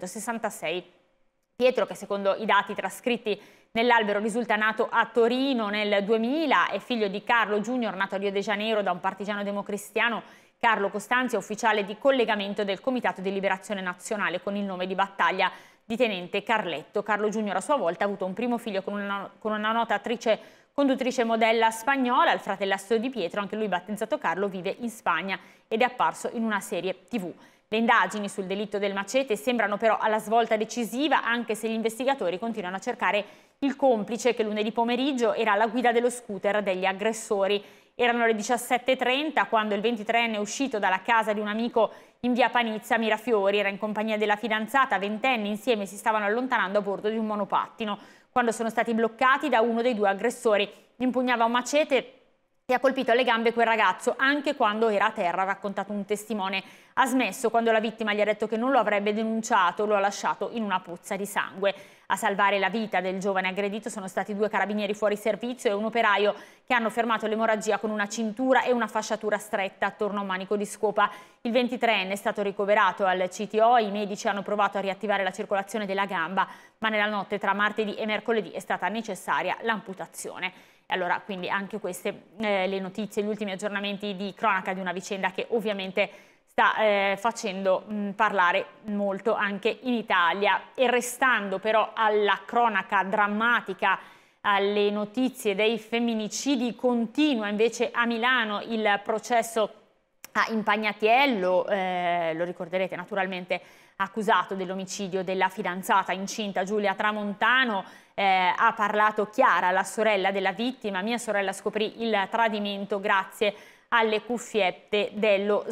1966. Pietro, che secondo i dati trascritti nell'albero risulta nato a Torino nel 2000, è figlio di Carlo Junior, nato a Rio de Janeiro da un partigiano democristiano. Carlo Costanzia, ufficiale di collegamento del Comitato di Liberazione Nazionale con il nome di battaglia di tenente Carletto. Carlo Junior a sua volta ha avuto un primo figlio con una nota attrice conduttrice modella spagnola. Il fratellastro di Pietro, anche lui battezzato Carlo, vive in Spagna ed è apparso in una serie TV. Le indagini sul delitto del macete sembrano però alla svolta decisiva, anche se gli investigatori continuano a cercare il complice che lunedì pomeriggio era alla guida dello scooter degli aggressori. Erano le 17:30 quando il 23enne è uscito dalla casa di un amico in via Panizza, Mirafiori. Era in compagnia della fidanzata, ventenni, insieme si stavano allontanando a bordo di un monopattino, quando sono stati bloccati da uno dei 2 aggressori. Impugnava un macete e ha colpito alle gambe quel ragazzo anche quando era a terra, ha raccontato un testimone. Ha smesso quando la vittima gli ha detto che non lo avrebbe denunciato, lo ha lasciato in una pozza di sangue. A salvare la vita del giovane aggredito sono stati 2 carabinieri fuori servizio e un operaio che hanno fermato l'emorragia con una cintura e una fasciatura stretta attorno a un manico di scopa. Il 23enne è stato ricoverato al CTO, i medici hanno provato a riattivare la circolazione della gamba, ma nella notte tra martedì e mercoledì è stata necessaria l'amputazione. E allora quindi anche queste le notizie, gli ultimi aggiornamenti di cronaca di una vicenda che ovviamente sta facendo parlare molto anche in Italia. E restando però alla cronaca drammatica, alle notizie dei femminicidi, continua invece a Milano il processo a Impagnatiello, lo ricorderete naturalmente, accusato dell'omicidio della fidanzata incinta Giulia Tramontano. Ha parlato Chiara, la sorella della vittima. Mia sorella scoprì il tradimento grazie alle cuffiette dello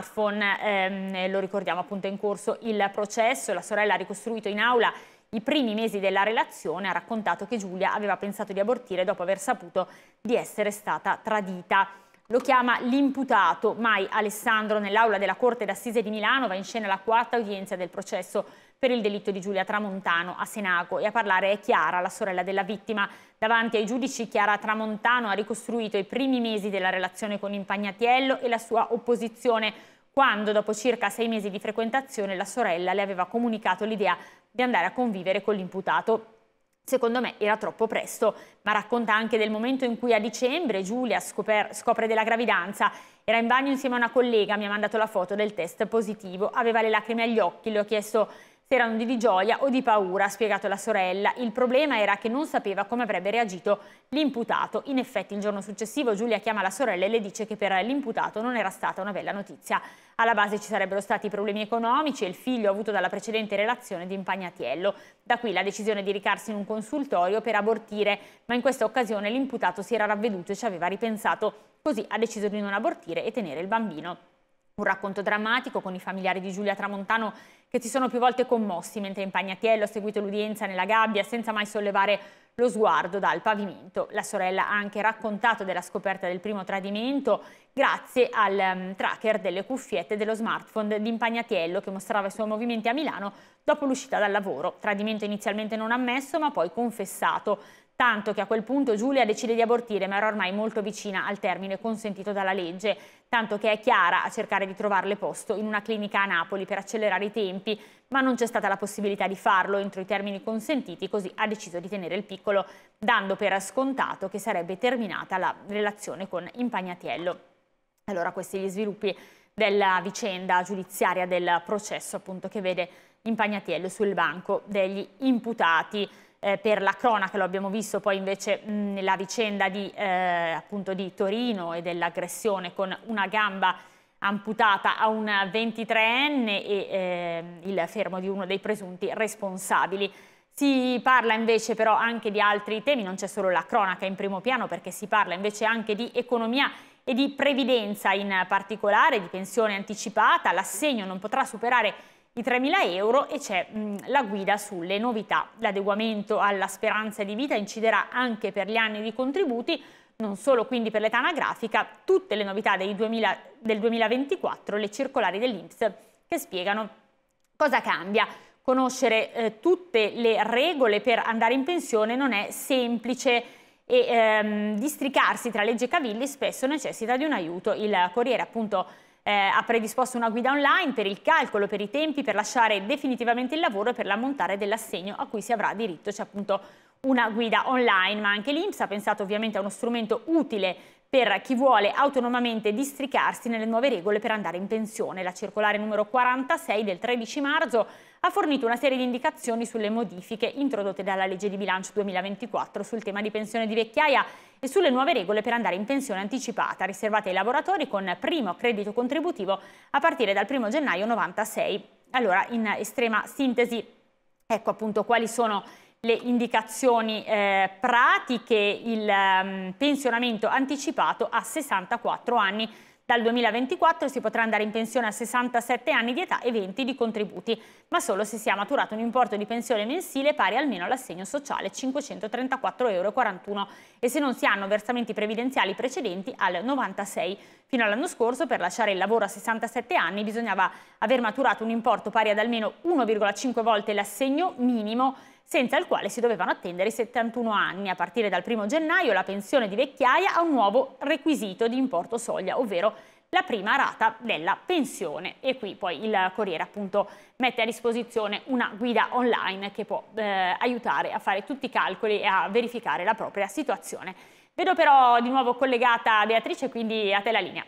smartphone. Lo ricordiamo, appunto, è in corso il processo. La sorella ha ricostruito in aula i primi mesi della relazione, ha raccontato che Giulia aveva pensato di abortire dopo aver saputo di essere stata tradita. Lo chiama l'imputato. Mai Alessandro, nell'aula della Corte d'Assise di Milano, va in scena la 4ª udienza del processo per il delitto di Giulia Tramontano a Senago, e a parlare è Chiara, la sorella della vittima. Davanti ai giudici Chiara Tramontano ha ricostruito i primi mesi della relazione con Impagnatiello e la sua opposizione, quando dopo circa 6 mesi di frequentazione la sorella le aveva comunicato l'idea di andare a convivere con l'imputato. Secondo me era troppo presto, ma racconta anche del momento in cui a dicembre Giulia scopre della gravidanza. Era in bagno insieme a una collega, mi ha mandato la foto del test positivo, aveva le lacrime agli occhi, le ho chiesto se erano di gioia o di paura, ha spiegato la sorella. Il problema era che non sapeva come avrebbe reagito l'imputato. In effetti il giorno successivo Giulia chiama la sorella e le dice che per l'imputato non era stata una bella notizia. Alla base ci sarebbero stati problemi economici e il figlio avuto dalla precedente relazione di Impagnatiello. Da qui la decisione di recarsi in un consultorio per abortire, ma in questa occasione l'imputato si era ravveduto e ci aveva ripensato, così ha deciso di non abortire e tenere il bambino. Un racconto drammatico con i familiari di Giulia Tramontano che si sono più volte commossi mentre Impagnatiello ha seguito l'udienza nella gabbia senza mai sollevare lo sguardo dal pavimento. La sorella ha anche raccontato della scoperta del primo tradimento grazie al tracker delle cuffiette dello smartphone di Impagnatiello che mostrava i suoi movimenti a Milano dopo l'uscita dal lavoro. Tradimento inizialmente non ammesso ma poi confessato. Tanto che a quel punto Giulia decide di abortire, ma era ormai molto vicina al termine consentito dalla legge, tanto che è Chiara a cercare di trovarle posto in una clinica a Napoli per accelerare i tempi, ma non c'è stata la possibilità di farlo entro i termini consentiti, così ha deciso di tenere il piccolo, dando per scontato che sarebbe terminata la relazione con Impagnatiello. Allora, questi gli sviluppi della vicenda giudiziaria del processo, appunto, che vede Impagnatiello sul banco degli imputati. Per la cronaca lo abbiamo visto poi invece nella vicenda appunto di Torino e dell'aggressione con una gamba amputata a un 23enne e il fermo di uno dei presunti responsabili. Si parla invece però anche di altri temi, non c'è solo la cronaca in primo piano, perché si parla invece anche di economia e di previdenza, in particolare di pensione anticipata. L'assegno non potrà superare i 3.000 euro e c'è la guida sulle novità. L'adeguamento alla speranza di vita inciderà anche per gli anni di contributi, non solo quindi per l'età anagrafica. Tutte le novità del 2024, le circolari dell'INPS che spiegano cosa cambia. Conoscere tutte le regole per andare in pensione non è semplice e districarsi tra leggi e cavilli spesso necessita di un aiuto. Il Corriere appunto ha predisposto una guida online per il calcolo, per i tempi, per lasciare definitivamente il lavoro e per l'ammontare dell'assegno a cui si avrà diritto. C'è appunto una guida online, ma anche l'INPS ha pensato ovviamente a uno strumento utile per chi vuole autonomamente districarsi nelle nuove regole per andare in pensione. La circolare numero 46 del 13 marzo ha fornito una serie di indicazioni sulle modifiche introdotte dalla legge di bilancio 2024 sul tema di pensione di vecchiaia e sulle nuove regole per andare in pensione anticipata, riservate ai lavoratori con primo credito contributivo a partire dal 1 gennaio 96. Allora, in estrema sintesi, ecco appunto quali sono le indicazioni pratiche. Il pensionamento anticipato a 64 anni. Dal 2024 si potrà andare in pensione a 67 anni di età e 20 di contributi, ma solo se si ha maturato un importo di pensione mensile pari almeno all'assegno sociale 534,41 euro e se non si hanno versamenti previdenziali precedenti al 96. Fino all'anno scorso, per lasciare il lavoro a 67 anni, bisognava aver maturato un importo pari ad almeno 1,5 volte l'assegno minimo, senza il quale si dovevano attendere i 71 anni. A partire dal 1 gennaio la pensione di vecchiaia ha un nuovo requisito di importo soglia, ovvero la prima rata della pensione. E qui poi il Corriere appunto mette a disposizione una guida online che può aiutare a fare tutti i calcoli e a verificare la propria situazione. Vedo però di nuovo collegata Beatrice, quindi a te la linea.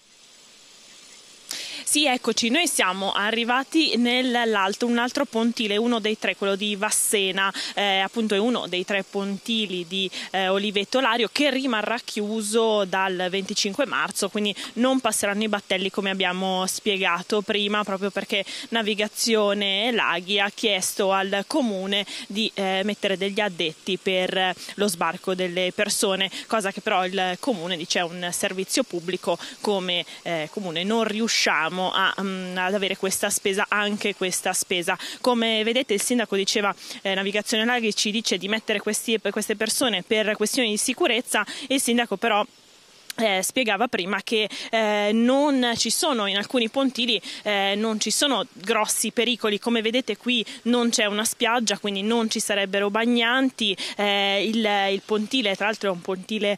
Sì, eccoci, noi siamo arrivati nell'alto, un altro pontile, uno dei tre, quello di Vassena, appunto è uno dei tre pontili di Oliveto Lario che rimarrà chiuso dal 25 marzo, quindi non passeranno i battelli come abbiamo spiegato prima, proprio perché Navigazione Laghi ha chiesto al comune di mettere degli addetti per lo sbarco delle persone, cosa che però il comune dice è un servizio pubblico, come comune non riusciamo ad avere questa spesa, anche questa spesa. Come vedete il sindaco diceva, Navigazione Laghi ci dice di mettere queste persone per questioni di sicurezza, e il sindaco però spiegava prima che non ci sono in alcuni pontili non ci sono grossi pericoli, come vedete qui non c'è una spiaggia, quindi non ci sarebbero bagnanti, il pontile tra l'altro è un pontile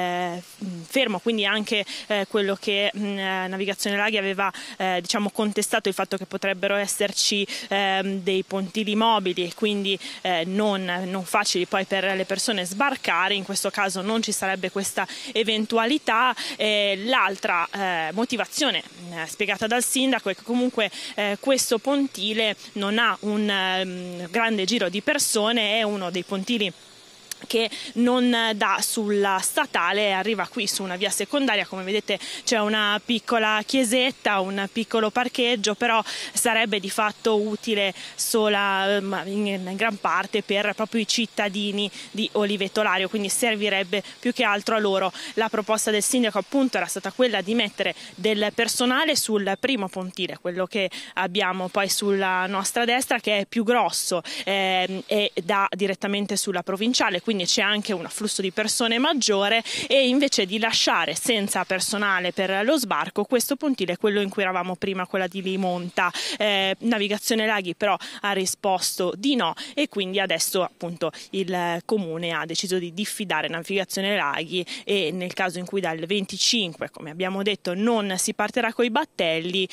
fermo, quindi anche quello che Navigazione Laghi aveva diciamo contestato, il fatto che potrebbero esserci dei pontili mobili e quindi non facili poi per le persone sbarcare. In questo caso non ci sarebbe questa eventualità. L'altra motivazione spiegata dal sindaco è che comunque questo pontile non ha un grande giro di persone, è uno dei pontili che non dà sulla statale, arriva qui su una via secondaria. Come vedete c'è una piccola chiesetta, un piccolo parcheggio, però sarebbe di fatto utile sola in gran parte per proprio i cittadini di Oliveto Lario, quindi servirebbe più che altro a loro. La proposta del sindaco appunto era stata quella di mettere del personale sul primo pontile, quello che abbiamo poi sulla nostra destra, che è più grosso e dà direttamente sulla provinciale, quindi c'è anche un afflusso di persone maggiore, e invece di lasciare senza personale per lo sbarco questo pontile, quello in cui eravamo prima, quella di Limonta. Navigazione Laghi però ha risposto di no, e quindi adesso appunto il comune ha deciso di diffidare Navigazione Laghi, e nel caso in cui dal 25, come abbiamo detto, non si partirà coi battelli,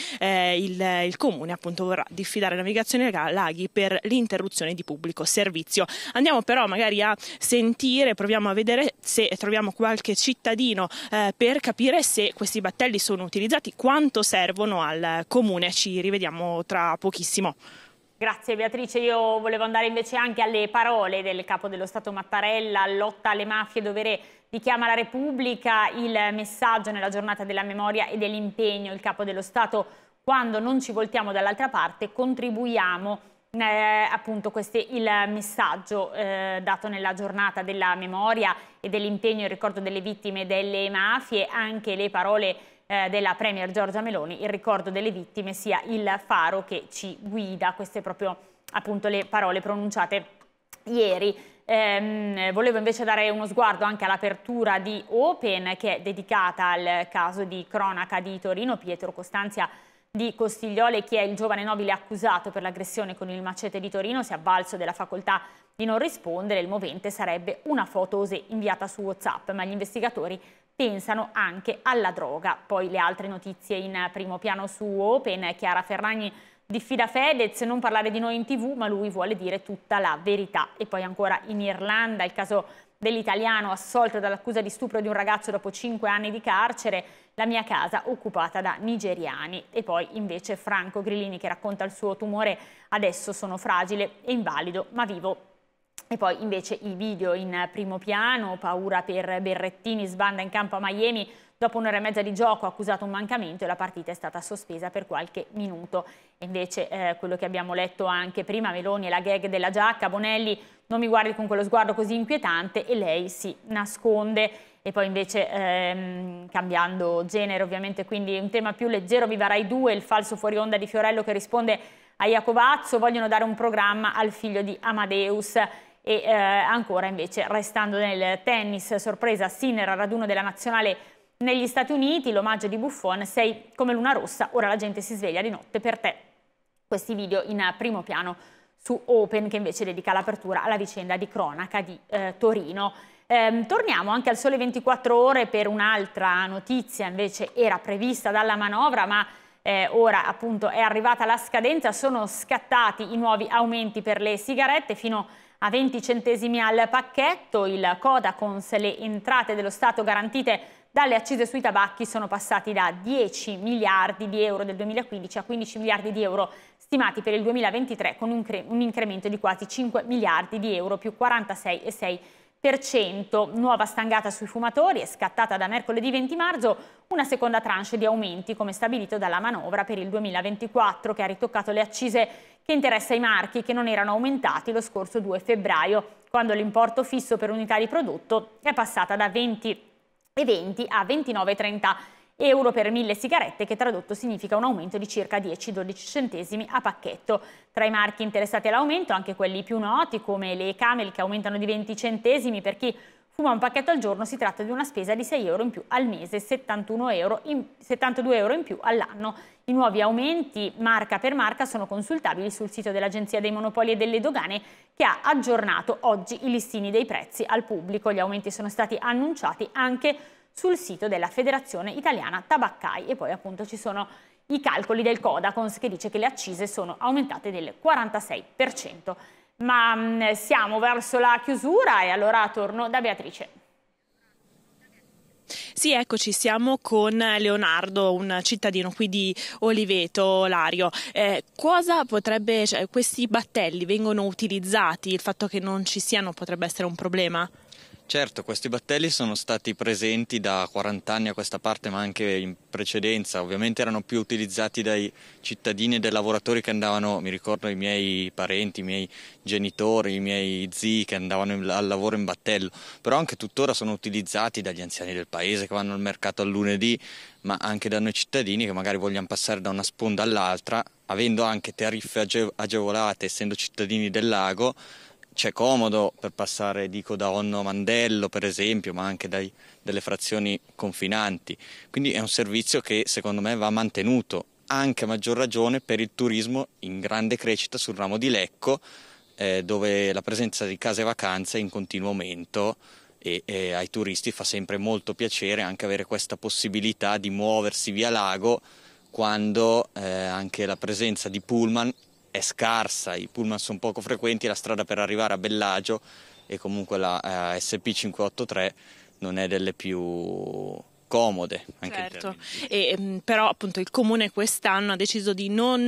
il comune appunto vorrà diffidare Navigazione Laghi per l'interruzione di pubblico servizio. Andiamo però magari a sentire, proviamo a vedere se troviamo qualche cittadino per capire se questi battelli sono utilizzati, quanto servono al comune. Ci rivediamo tra pochissimo. Grazie Beatrice, io volevo andare invece anche alle parole del Capo dello Stato Mattarella: lotta alle mafie, dovere di chiama la Repubblica, il messaggio nella giornata della memoria e dell'impegno. Il Capo dello Stato: quando non ci voltiamo dall'altra parte contribuiamo. Appunto questo è il messaggio dato nella giornata della memoria e dell'impegno in ricordo delle vittime delle mafie. Anche le parole della Premier Giorgia Meloni: il ricordo delle vittime sia il faro che ci guida. Queste proprio appunto le parole pronunciate ieri. Volevo invece dare uno sguardo anche all'apertura di Open, che è dedicata al caso di cronaca di Torino. Pietro Costanzia di Costigliole, chi è il giovane nobile accusato per l'aggressione con il macete di Torino, si è avvalso della facoltà di non rispondere. Il movente sarebbe una foto osè inviata su WhatsApp, ma gli investigatori pensano anche alla droga. Poi le altre notizie in primo piano su Open: Chiara Ferragni diffida Fedez, non parlare di noi in TV, ma lui vuole dire tutta la verità. E poi ancora in Irlanda il caso dell'italiano assolto dall'accusa di stupro di un ragazzo dopo 5 anni di carcere, la mia casa occupata da nigeriani. E poi invece Franco Grillini, che racconta il suo tumore: adesso sono fragile e invalido ma vivo. E poi invece i video in primo piano: paura per Berrettini, sbanda in campo a Miami, dopo un'ora e mezza di gioco ha accusato un mancamento e la partita è stata sospesa per qualche minuto. E invece quello che abbiamo letto anche prima: Meloni e la gag della giacca, Bonelli: non mi guardi con quello sguardo così inquietante, e lei si nasconde. E poi invece cambiando genere ovviamente, quindi un tema più leggero: Viva Rai 2, il falso fuori onda di Fiorello che risponde a Iacovazzo, vogliono dare un programma al figlio di Amadeus. E ancora invece, restando nel tennis, sorpresa Sinner al raduno della nazionale negli Stati Uniti, l'omaggio di Buffon: sei come Luna Rossa, ora la gente si sveglia di notte per te. Questi video in primo piano su Open, che invece dedica l'apertura alla vicenda di cronaca di Torino. Torniamo anche al Sole 24 Ore per un'altra notizia, invece era prevista dalla manovra, ma ora appunto è arrivata la scadenza. Sono scattati i nuovi aumenti per le sigarette fino a 20 centesimi al pacchetto. Il Codacons, le entrate dello Stato garantite dalle accise sui tabacchi, sono passati da 10 miliardi di euro del 2015 a 15 miliardi di euro stimati per il 2023, con un incremento di quasi 5 miliardi di euro, più 46,6%. Nuova stangata sui fumatori è scattata da mercoledì 20 marzo una seconda tranche di aumenti, come stabilito dalla manovra per il 2024, che ha ritoccato le accise che interessa i marchi che non erano aumentati lo scorso 2 febbraio, quando l'importo fisso per unità di prodotto è passata da 20,20 a 29,30 euro per 1000 sigarette, che tradotto significa un aumento di circa 10-12 centesimi a pacchetto. Tra i marchi interessati all'aumento anche quelli più noti, come le Camel, che aumentano di 20 centesimi per chi fuma un pacchetto al giorno si tratta di una spesa di 6 euro in più al mese, 72 euro in più all'anno. I nuovi aumenti marca per marca sono consultabili sul sito dell'Agenzia dei Monopoli e delle Dogane, che ha aggiornato oggi i listini dei prezzi al pubblico. Gli aumenti sono stati annunciati anche sul sito della Federazione Italiana Tabaccai e poi appunto ci sono i calcoli del Codacons che dice che le accise sono aumentate del 46%. Ma siamo verso la chiusura e allora torno da Beatrice. Sì, eccoci, siamo con Leonardo, un cittadino qui di Oliveto Lario. Cosa potrebbe, questi battelli vengono utilizzati? Il fatto che non ci siano potrebbe essere un problema? Certo, questi battelli sono stati presenti da 40 anni a questa parte, ma anche in precedenza. Ovviamente erano più utilizzati dai cittadini e dai lavoratori che andavano, mi ricordo i miei parenti, i miei genitori, i miei zii che andavano al lavoro in battello, però anche tuttora sono utilizzati dagli anziani del paese che vanno al mercato al lunedì, ma anche da noi cittadini che magari vogliamo passare da una sponda all'altra, avendo anche tariffe agevolate, essendo cittadini del lago. C'è comodo per passare, dico, da Onno a Mandello per esempio, ma anche delle frazioni confinanti. Quindi è un servizio che secondo me va mantenuto, anche a maggior ragione per il turismo in grande crescita sul ramo di Lecco, dove la presenza di case vacanze è in continuo aumento e ai turisti fa sempre molto piacere anche avere questa possibilità di muoversi via lago quando anche la presenza di pullman è scarsa, i pullman sono poco frequenti, la strada per arrivare a Bellagio e comunque la SP 583 non è delle più comode. Anche certo, però appunto il Comune quest'anno ha deciso di non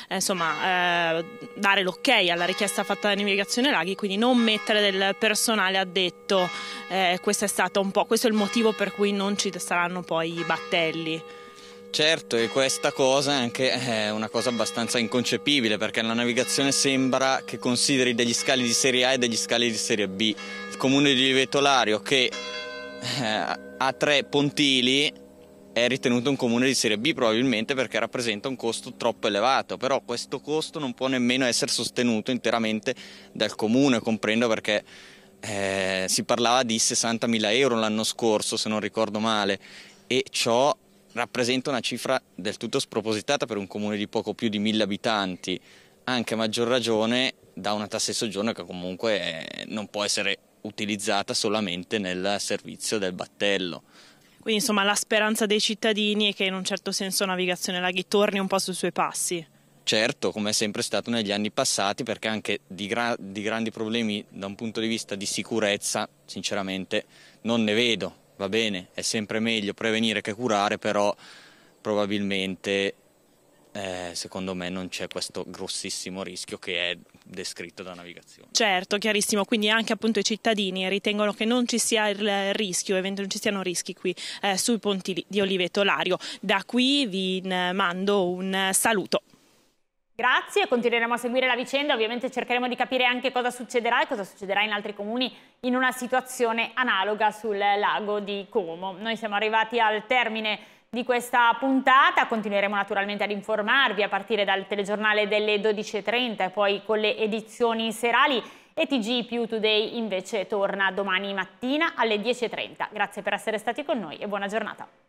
dare l'ok alla richiesta fatta da Navigazione Laghi, quindi non mettere del personale addetto, questo è il motivo per cui non ci saranno poi i battelli. Certo, e questa cosa anche è una cosa abbastanza inconcepibile, perché la navigazione sembra che consideri degli scali di serie A e degli scali di serie B. Il comune di Oliveto Lario, che ha 3 pontili, è ritenuto un comune di serie B probabilmente perché rappresenta un costo troppo elevato, però questo costo non può nemmeno essere sostenuto interamente dal comune, comprendo, perché si parlava di 60.000 euro l'anno scorso, se non ricordo male, e ciò rappresenta una cifra del tutto spropositata per un comune di poco più di 1.000 abitanti, anche a maggior ragione da una tassa di soggiorno che comunque non può essere utilizzata solamente nel servizio del battello. Quindi insomma la speranza dei cittadini è che in un certo senso Navigazione Laghi torni un po' sui suoi passi. Certo, come è sempre stato negli anni passati, perché anche di grandi problemi da un punto di vista di sicurezza sinceramente non ne vedo. Va bene, è sempre meglio prevenire che curare, però probabilmente secondo me non c'è questo grossissimo rischio che è descritto da Navigazione. Certo, chiarissimo, quindi anche appunto i cittadini ritengono che non ci sia il rischio, non ci siano rischi qui sui ponti di Oliveto Lario. Da qui vi mando un saluto. Grazie, continueremo a seguire la vicenda, ovviamente cercheremo di capire anche cosa succederà e cosa succederà in altri comuni in una situazione analoga sul lago di Como. Noi siamo arrivati al termine di questa puntata, continueremo naturalmente ad informarvi a partire dal telegiornale delle 12:30 e poi con le edizioni serali, e TG più Today invece torna domani mattina alle 10:30. Grazie per essere stati con noi e buona giornata.